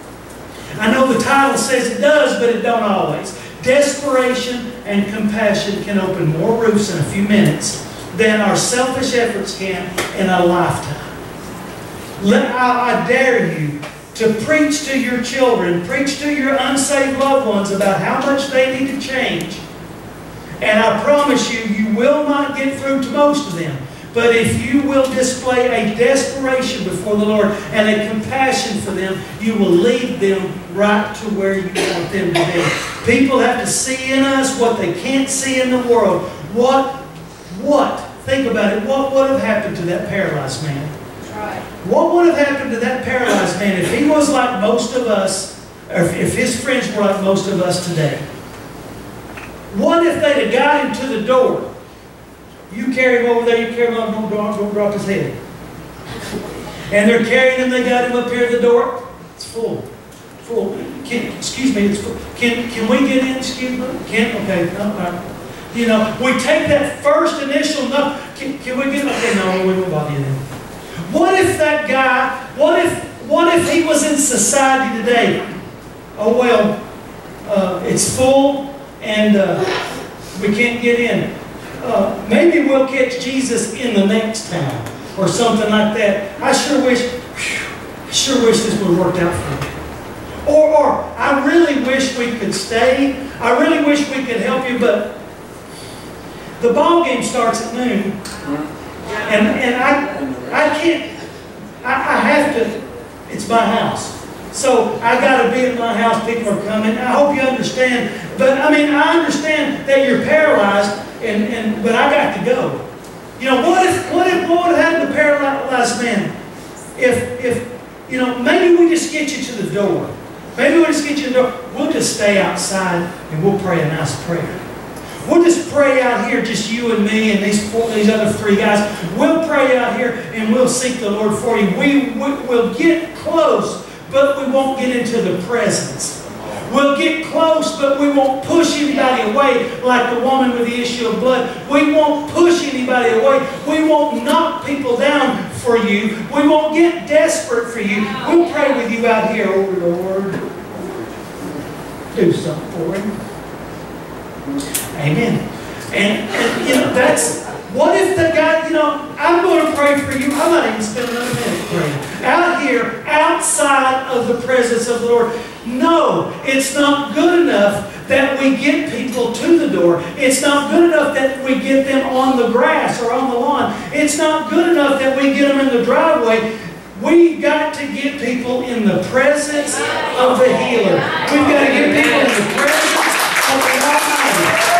I know the title says it does, but it don't always. Desperation and compassion can open more roofs in a few minutes than our selfish efforts can in a lifetime. Let, I, I dare you to preach to your children, preach to your unsaved loved ones about how much they need to change. And I promise you, you will not get through to most of them. But if you will display a desperation before the Lord and a compassion for them, you will lead them right to where you want them to be. People have to see in us what they can't see in the world. What, what, think about it, what would have happened to that paralyzed man? What would have happened to that paralyzed man if he was like most of us, or if, if his friends were like most of us today? What if they'd have got him to the door? You carry him over there, you carry him over, don't drop, don't drop his head. And they're carrying him, they got him up here at the door. It's full. Full. Can, excuse me, it's full. Can, can we get in? Excuse me? Can't? Okay. No, no. You know, we take that first initial, no, can, can we get, okay, no, we won't bother you then. What if that guy, what if, what if he was in society today? Oh, well, uh, it's full and uh, we can't get in. Uh, maybe we'll catch Jesus in the next town or something like that. I sure wish, whew, I sure wish this would have worked out for me. Or, or, I really wish we could stay. I really wish we could help you, but the ball game starts at noon. And, and I, I can't, I, I have to, it's my house. So I got to be at my house, people are coming. I hope you understand. But I mean, I understand that you're paralyzed, and, and but I got to go. You know, what if, what if, what would have happened to the paralyzed man? If, if, you know, maybe we just get you to the door. Maybe we'll just get you to the door. We'll just stay outside and we'll pray a nice prayer. We'll just pray out here, just you and me and these four, these other three guys. We'll pray out here and we'll seek the Lord for you. We, we, we'll get close, but we won't get into the presence. We'll get close, but we won't push anybody away like the woman with the issue of blood. We won't push anybody away. We won't knock people down for you. We won't get desperate for you. We'll pray with you out here. Oh, Lord, do something for him. Amen. And, and, you know, that's, what if the guy, you know, I'm going to pray for you. I'm not even spending another minute praying. Out here, outside of the presence of the Lord. No, it's not good enough that we get people to the door. It's not good enough that we get them on the grass or on the lawn. It's not good enough that we get them in the driveway. We've got to get people in the presence of the healer. We've got to get people in the presence of the Almighty.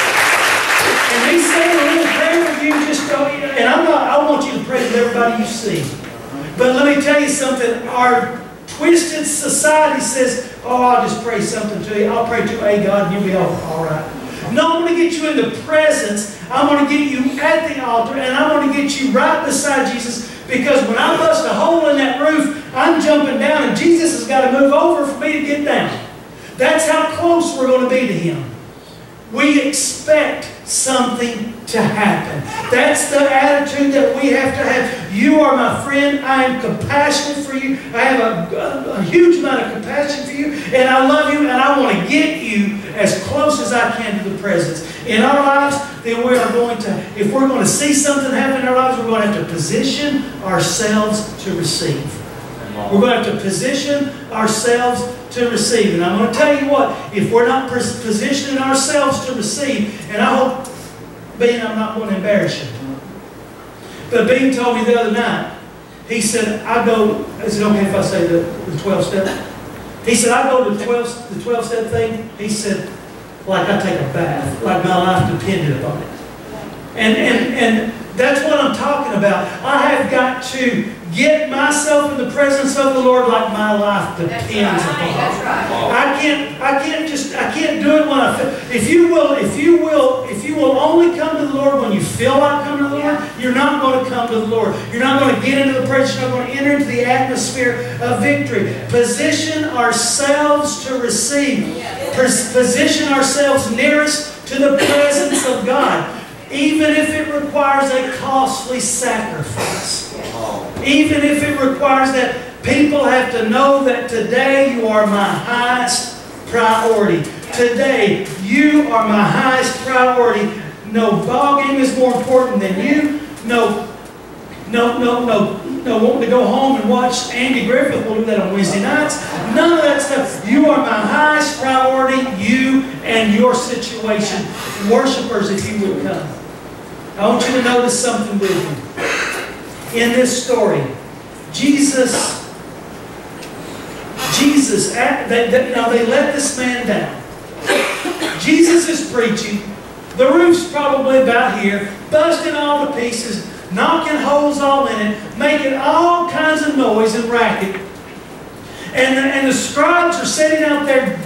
And He's saying a little prayer with you, just don't, and I'm not, I want you to pray with everybody you see. But let me tell you something, our twisted society says, oh, I'll just pray something to you. I'll pray to a God and you'll be all, all right. No, I'm going to get you in the presence. I'm going to get you at the altar and I'm going to get you right beside Jesus, because when I bust a hole in that roof, I'm jumping down and Jesus has got to move over for me to get down. That's how close we're going to be to Him. We expect something to happen. That's the attitude that we have to have. You are my friend. I am compassionate for you. I have a, a, a huge amount of compassion for you. And I love you. And I want to get you as close as I can to the presence. In our lives, then we are going to, if we're going to see something happen in our lives, we're going to have to position ourselves to receive. We're going to have to position ourselves to receive. And I'm going to tell you what, if we're not positioning ourselves to receive, and I hope, Bean, I'm not going to embarrass you, but Bean told me the other night, he said, I go, is it okay if I say the, the twelve step? He said, I go to the twelve, the twelve step thing, he said, like I take a bath, like my life depended upon it. And, and, and that's what I'm talking about. I have got to get myself in the presence of the Lord like my life depends That's right. upon it. That's right. I can't, I can't just, I can't do it when I feel. If you will, if you will, if you will only come to the Lord when you feel like coming to the Lord, you're not going to come to the Lord. You're not going to get into the presence. You're not going to enter into the atmosphere of victory. Position ourselves to receive. Position ourselves nearest to the presence of God, even if it requires a costly sacrifice. Even if it requires that people have to know that today you are my highest priority. Today you are my highest priority. No ball game is more important than you. No, no, no, no, no wanting to go home and watch Andy Griffith. We'll do that on Wednesday nights. None of that stuff. You are my highest priority. You and your situation. Worshipers, if you would come. I want you to notice something with me. In this story, Jesus, Jesus, they, they, now they let this man down. Jesus is preaching. The roof's probably about here, busting all to pieces. knocking holes all in it, making all kinds of noise and racket. And the, and the scribes are sitting out there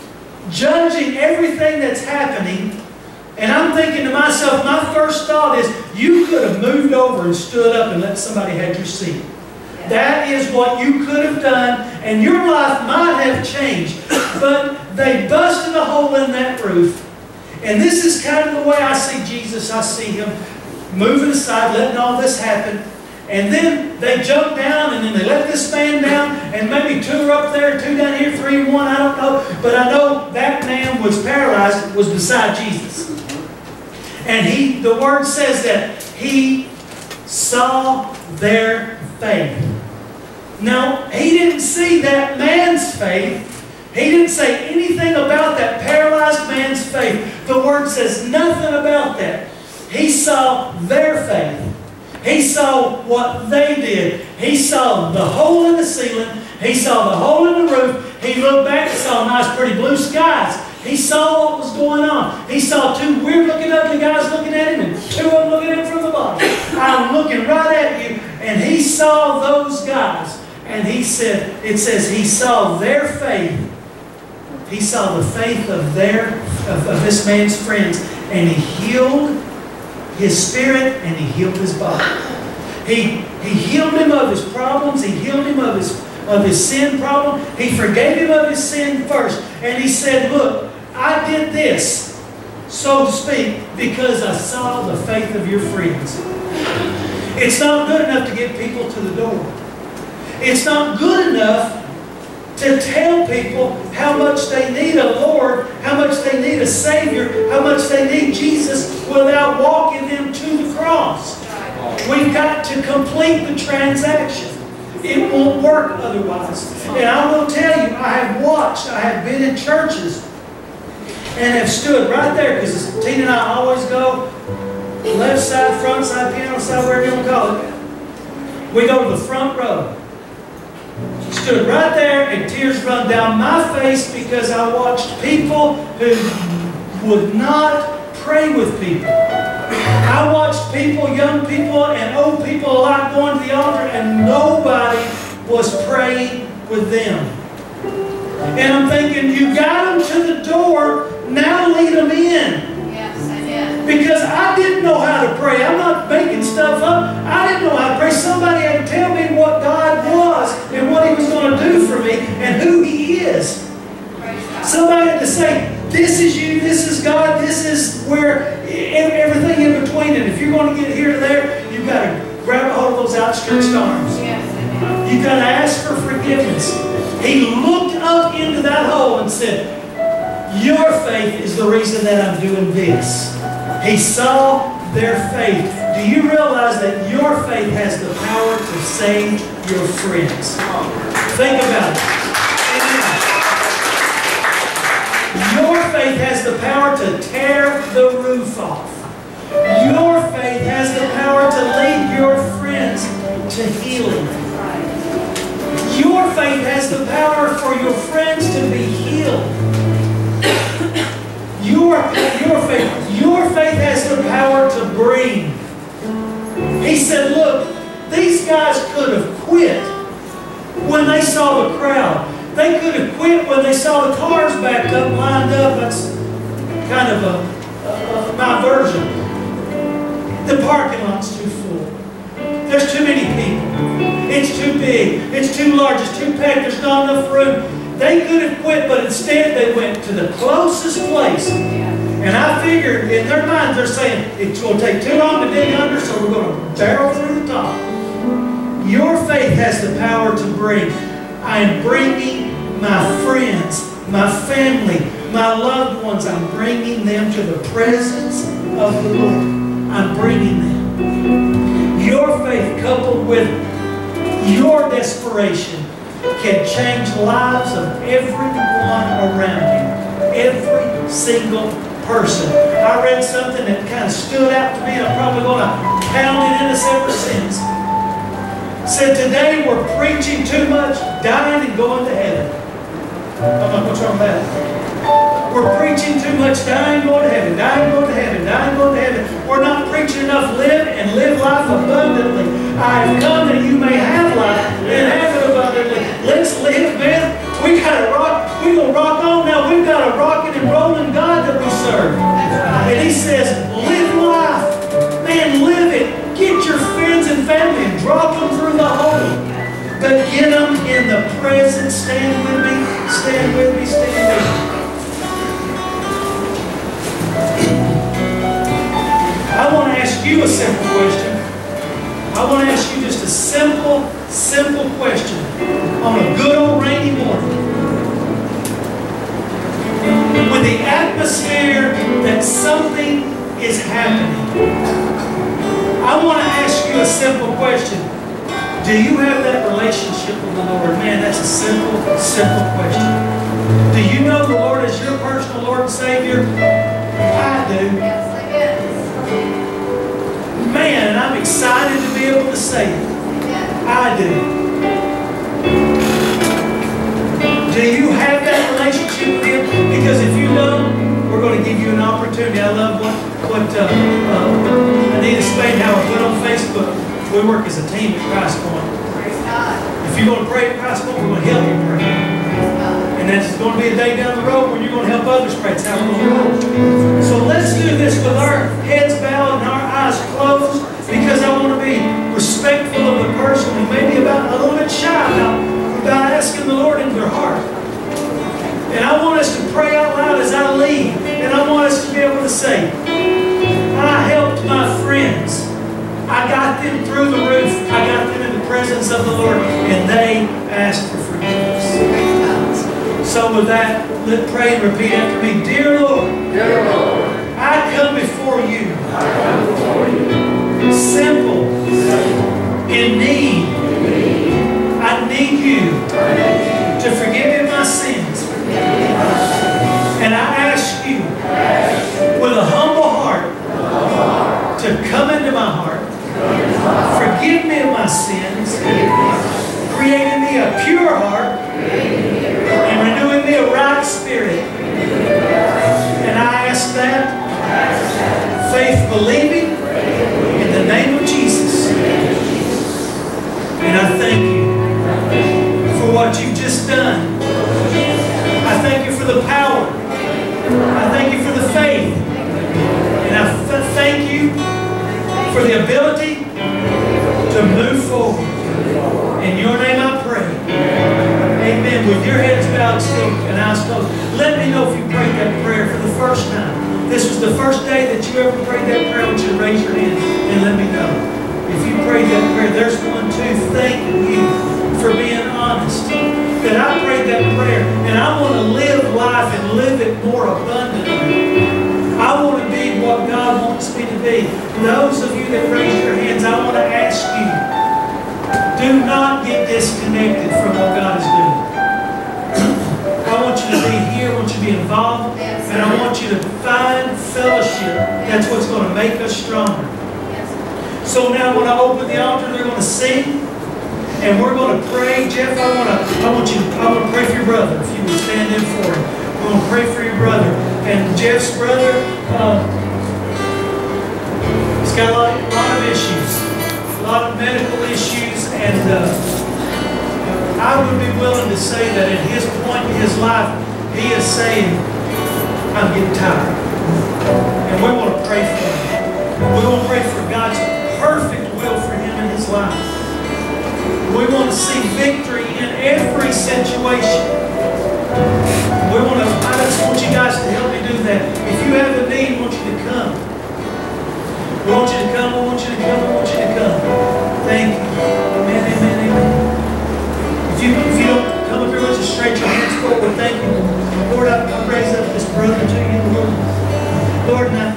judging everything that's happening. And I'm thinking to myself, my first thought is, you could have moved over and stood up and let somebody have your seat. That is what you could have done, and your life might have changed. But they busted a hole in that roof. And this is kind of the way I see Jesus. I see Him moving aside, letting all this happen. And then they jump down, and then they let this man down, and maybe two are up there, two down here, three and one, I don't know. But I know that man was paralyzed, was beside Jesus. And he, the Word says that He saw their faith. Now, He didn't see that man's faith. He didn't say anything about that paralyzed man's faith. The Word says nothing about that. He saw their faith. He saw what they did. He saw the hole in the ceiling. He saw the hole in the roof. He looked back and saw nice pretty blue skies. He saw what was going on. He saw two weird-looking, ugly guys looking at Him, and two of them looking at Him from the bottom. I'm looking right at you. And He saw those guys. And He said, it says He saw their faith. He saw the faith of their, of, of this man's friends. And He healed his spirit and He healed his body. He, he healed him of his problems. He healed him of his, of his sin problem. He forgave him of his sin first. And He said, look, I did this, so to speak, because I saw the faith of your friends. It's not good enough to get people to the door. It's not good enough to tell people how much they need a Lord, how much they need a Savior, how much they need Jesus without walking them to the cross. We've got to complete the transaction. It won't work otherwise. And I will tell you, I have watched, I have been in churches and have stood right there, because Tina and I always go left side, front side, piano side, whatever you want to call it. We go to the front row. Stood right there, and tears run down my face because I watched people who would not pray with people. I watched people, young people and old people alike, going to the altar, and nobody was praying with them. And I'm thinking, you got them to the door, now lead them in. Yes, amen. Because I didn't know how to pray. I'm not making stuff up. I didn't know how to pray. Somebody had to tell me what God was and what He was going to do for me and who He is. Somebody had to say, this is you, this is God, this is where everything in between. And if you're going to get here to there, you've got to grab a hold of those outstretched arms. Yes, amen. You've got to ask for forgiveness. He looked up into that hole and said, your faith is the reason that I'm doing this. He saw their faith. Do you realize that your faith has the power to save your friends? Think about it. Your faith has the power to tear the roof off. Your faith has the power to lead your friends to healing. Your faith has the power for your friends to be healed. Your, your faith, your faith has the power to bring. He said, look, these guys could have quit when they saw the crowd. They could have quit when they saw the cars backed up, lined up. That's kind of a, a, a my version. The parking lot's too full. There's too many people. It's too big. It's too large. It's too packed. There's not enough room. They could have quit, but instead they went to the closest place. And I figured in their minds they're saying, it's going to take too long to dig under, so we're going to barrel through the top. Your faith has the power to bring. I am bringing my friends, my family, my loved ones. I'm bringing them to the presence of the Lord. I'm bringing them. Your faith coupled with your desperation can change lives of everyone around you. Every single person. I read something that kind of stood out to me, and I'm probably going to pound it in us ever since. It said, today we're preaching too much, dying and going to heaven. I'm not going to turn that. We're preaching too much, dying, going to heaven, dying, going to heaven, dying, going to heaven. We're not preaching enough live and live life abundantly. He says, live life. Man, live it. Get your friends and family and drop them through the hole. But get them in the present. Stand with me. Stand with me. Stand with me. I want to ask you a simple question. I want to ask you just a simple, simple question on a good old rainy morning. With the atmosphere that something is happening, I want to ask you a simple question. Do you have that relationship with the Lord? Man, that's a simple, simple question. Do you know the Lord as your personal Lord and Savior? I do. Yes, I guess. Man, and I'm excited to be able to say it. I do. Do you have that relationship with Him? Because if you don't, we're going to give you an opportunity. I love what, what uh, uh, Anita Spadenhauer put on Facebook. We work as a team at Christ Point. Praise God. If you're going to pray at Christ Point, we're going to help you pray. Praise God. And that's going to be a day down the road when you're going to help others pray. It's how we're going to roll. So let's do this with our heads bowed and our eyes closed, because I want to be respectful of the person who may be about a little bit shy about, about asking the Lord into their heart. And I want us to pray out loud as I lead. And I want us to be able to say, I helped my friends. I got them through the roof. I got them in the presence of the Lord. And they asked for forgiveness. So with that, let's pray and repeat after me. Dear Lord, Dear Lord, I come before you. I come before you. Simple. In need. I need you to forgive me of my sins. And I ask you with a humble heart to come into my heart. Forgive me of my sins. Create in me a pure heart. And renewing me a right spirit. And I ask that, faith believing, in the name of Jesus. And I thank you for what you've just done. I thank you for the power. I thank you for the faith. And I th thank you for the ability to move forward. In your name I pray. Amen. With your heads bowed still and eyes closed. Let me know if you prayed that prayer for the first time. This was the first day that you ever prayed that prayer. I want you to raise your hand and let me know. If you prayed that prayer, there's one, two. Thank you for being honest. That I prayed that prayer and I want to live life and live it more abundantly. I want to be what God wants me to be. Those of you that raised your hands, I want to ask you, do not get disconnected from what God is doing. I want you to be here, I want you to be involved, and I want you to find fellowship. That's what's going to make us stronger. So now when I open the altar, they're going to sing, and we're going to pray. Jeff, I want to, I want you, I want to pray for your brother. If you would stand in for him, we're going to pray for your brother. And Jeff's brother, uh, he's got a lot, a lot of issues, a lot of medical issues, and uh, I would be willing to say that at his point in his life, he is saying, I'm getting tired. And we want to pray for him. We want to pray for God's perfect will for him in his life. We want to see victory in every situation. We want to, I just want you guys to help me do that. If you have a need, I want you to come. We want you to come, we want you to come, we want you to come. Thank you. Amen, amen, amen. If you, if you don't come up here, let's just stretch your hands forward. Thank you. Lord, I, I raise up this brother to you, Lord. Lord, I,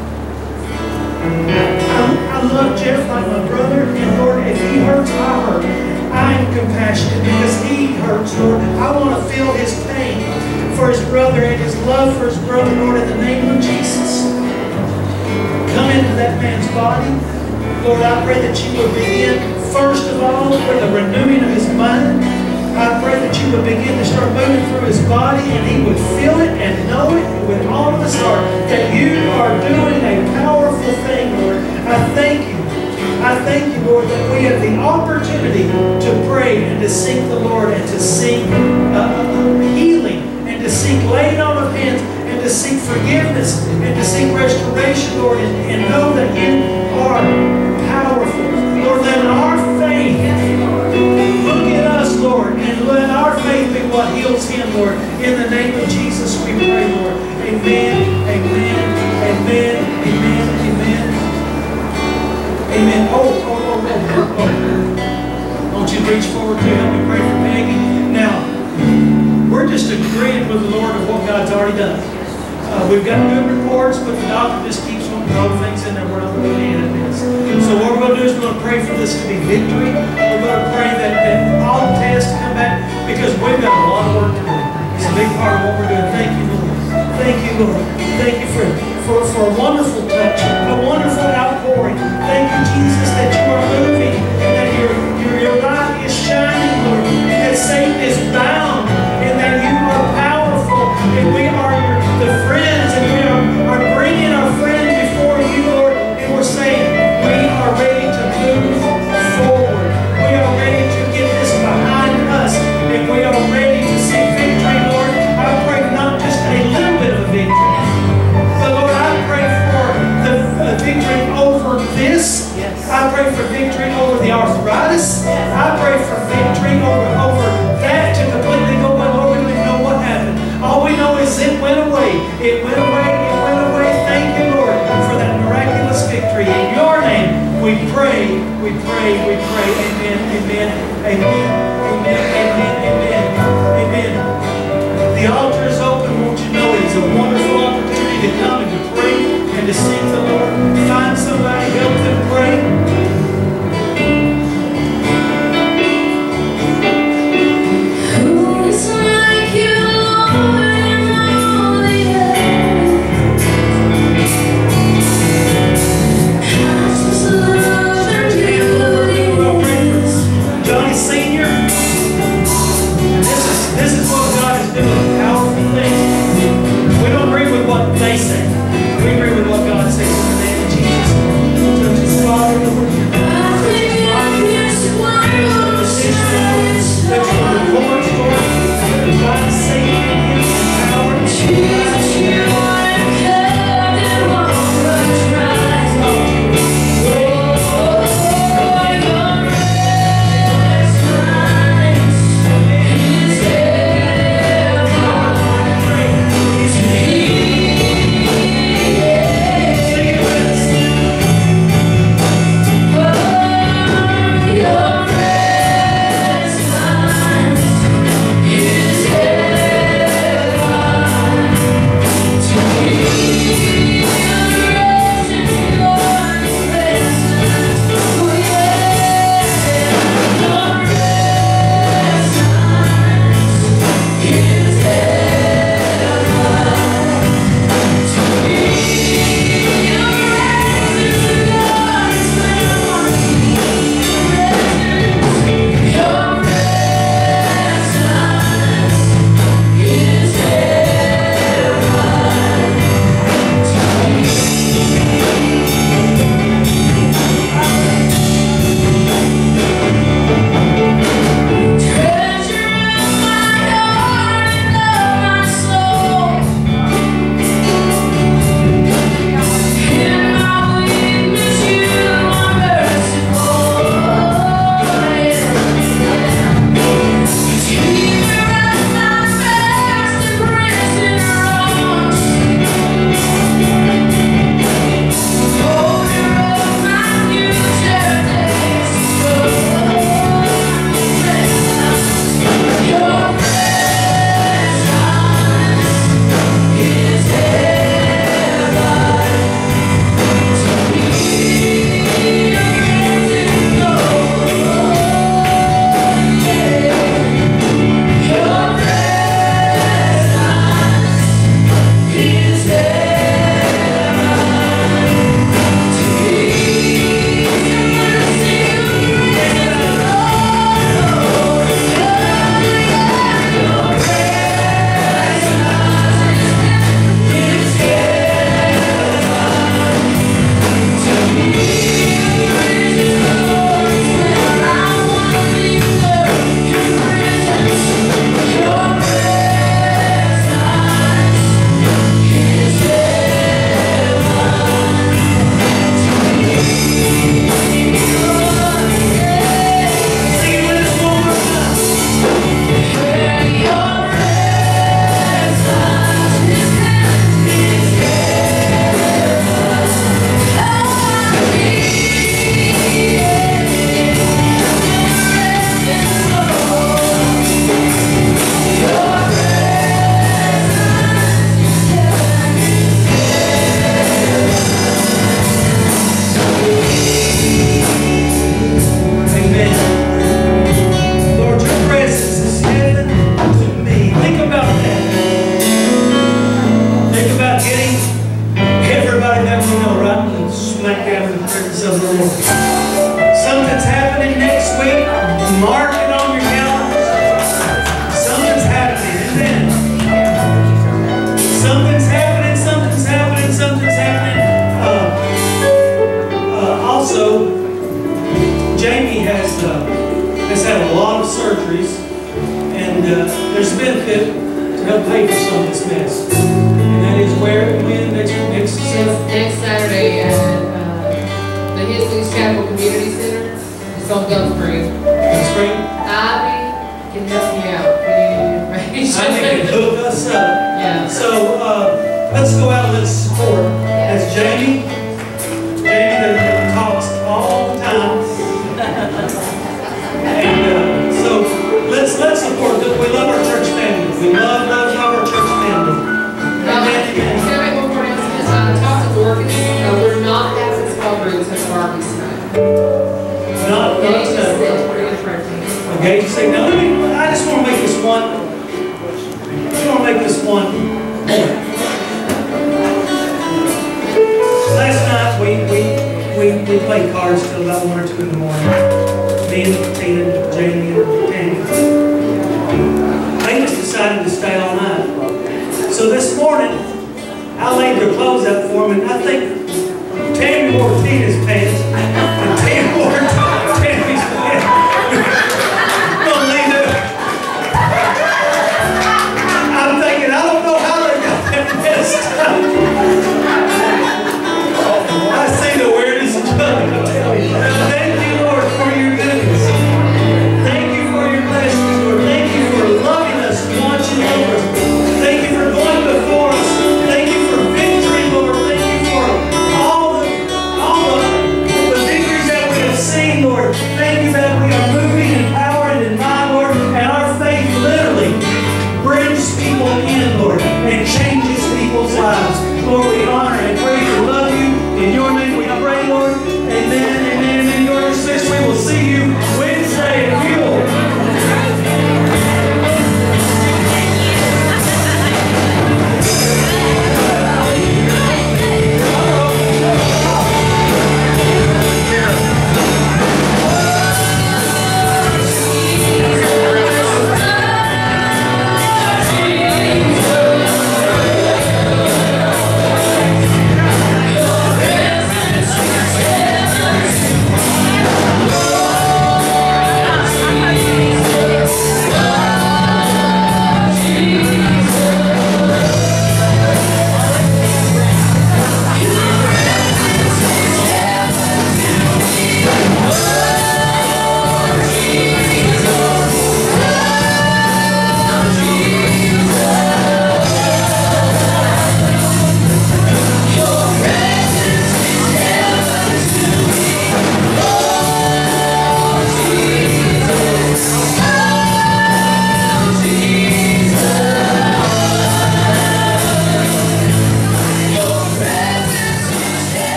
I, I love Jeff like my brother, and Lord, if he hurts, I hurt. I am compassionate because he hurts, Lord. I want to feel his pain for his brother and his love for his brother, Lord, in the name of Jesus. Come into that man's body. Lord, I pray that you would begin, first of all, with the renewing of his mind. I pray that you would begin to start moving through his body and he would feel it and know it with all of his heart that you are doing a powerful thing, Lord. I thank you. I thank you, Lord, that we have the opportunity to pray and to seek the Lord and to seek uh, healing and to seek laying on of hands and to to seek forgiveness and to seek restoration, Lord, and, and know that you are powerful. Lord, let our faith look at us, Lord, and let our faith be what heals him, Lord. In the name of Jesus we pray, Lord. Amen, amen, amen, amen, amen. Amen. Oh, oh, oh, oh, oh. I want you to reach forward to help me pray for Peggy. Now, we're just agreeing with the Lord of what God's already done. Uh, we've got good reports, but the doctor just keeps wanting to throw things in there. We're not going to do any of this. So what we're going to do is we're going to pray for this to be victory. We're going to pray that, that all the tests come back, because we've got a lot of work to do. It's a big part of what we're doing. Thank you, Lord. Thank you, Lord. Thank you for, for, for a wonderful touch, a wonderful outpouring. Thank you, Jesus, that you are moving and that your, your, your light is shining, Lord, and that Satan is bound, and that you are powerful, and we are your, the friends, and we are, are bringing our friends before you, Lord, and we're saying we are ready to move forward. We are ready to get this behind us, and we are ready to see victory, Lord. I pray not just a little bit of a victory, but Lord, I pray for the uh, victory over this. I pray for victory over the arthritis. I pray for victory over, over that to completely go away. Lord, we don't even know what happened. All we know is it went away. It went away. It went away. Thank you, Lord, for that miraculous victory. In your name, we pray. We pray. We pray. Amen. Amen. Amen. Amen. Amen. Amen. Amen. The altar is open. Won't you know it's a wonderful opportunity to come and to pray and to seek the Lord. Find somebody, help them pray. Senior. that we know, right? And smack dab in the presence of the Lord. Something's happening next week. Mark it on your calendars. Something's happening. Amen. Something's happening, something's happening, something's happening. Uh, uh, also, Jamie has, uh, has had a lot of surgeries, and uh, there's a benefit to help pay for some of this mess. And that is where and when next next Saturday? Next Saturday at uh, the Hastings Chapel Community Center. It's on Gulf Spring. Next spring? Ivy can help you out if you need information. I think it hook us up. Yeah. So uh, let's go out and let's support. That's Jamie. Jamie that talks all the time. And uh, so let's let's support them. We love our church family. We love, love, love our church family. Now, can I make one more announcement? I talked to Morgan. Uh, we're not having small groups at Barbie's tonight. Not, Yeah, not, he just uh, said pretty different. okay, you say, now let me, I just want to make this one, I just want to make this one point. Last night, we, we, we, we played cards till about one or two in the morning. Me and Tina, Jamie, and Tammy. They just decided to stay all night. So this morning, I laid their clothes out for them, and I think Tammy wore Tina's pants.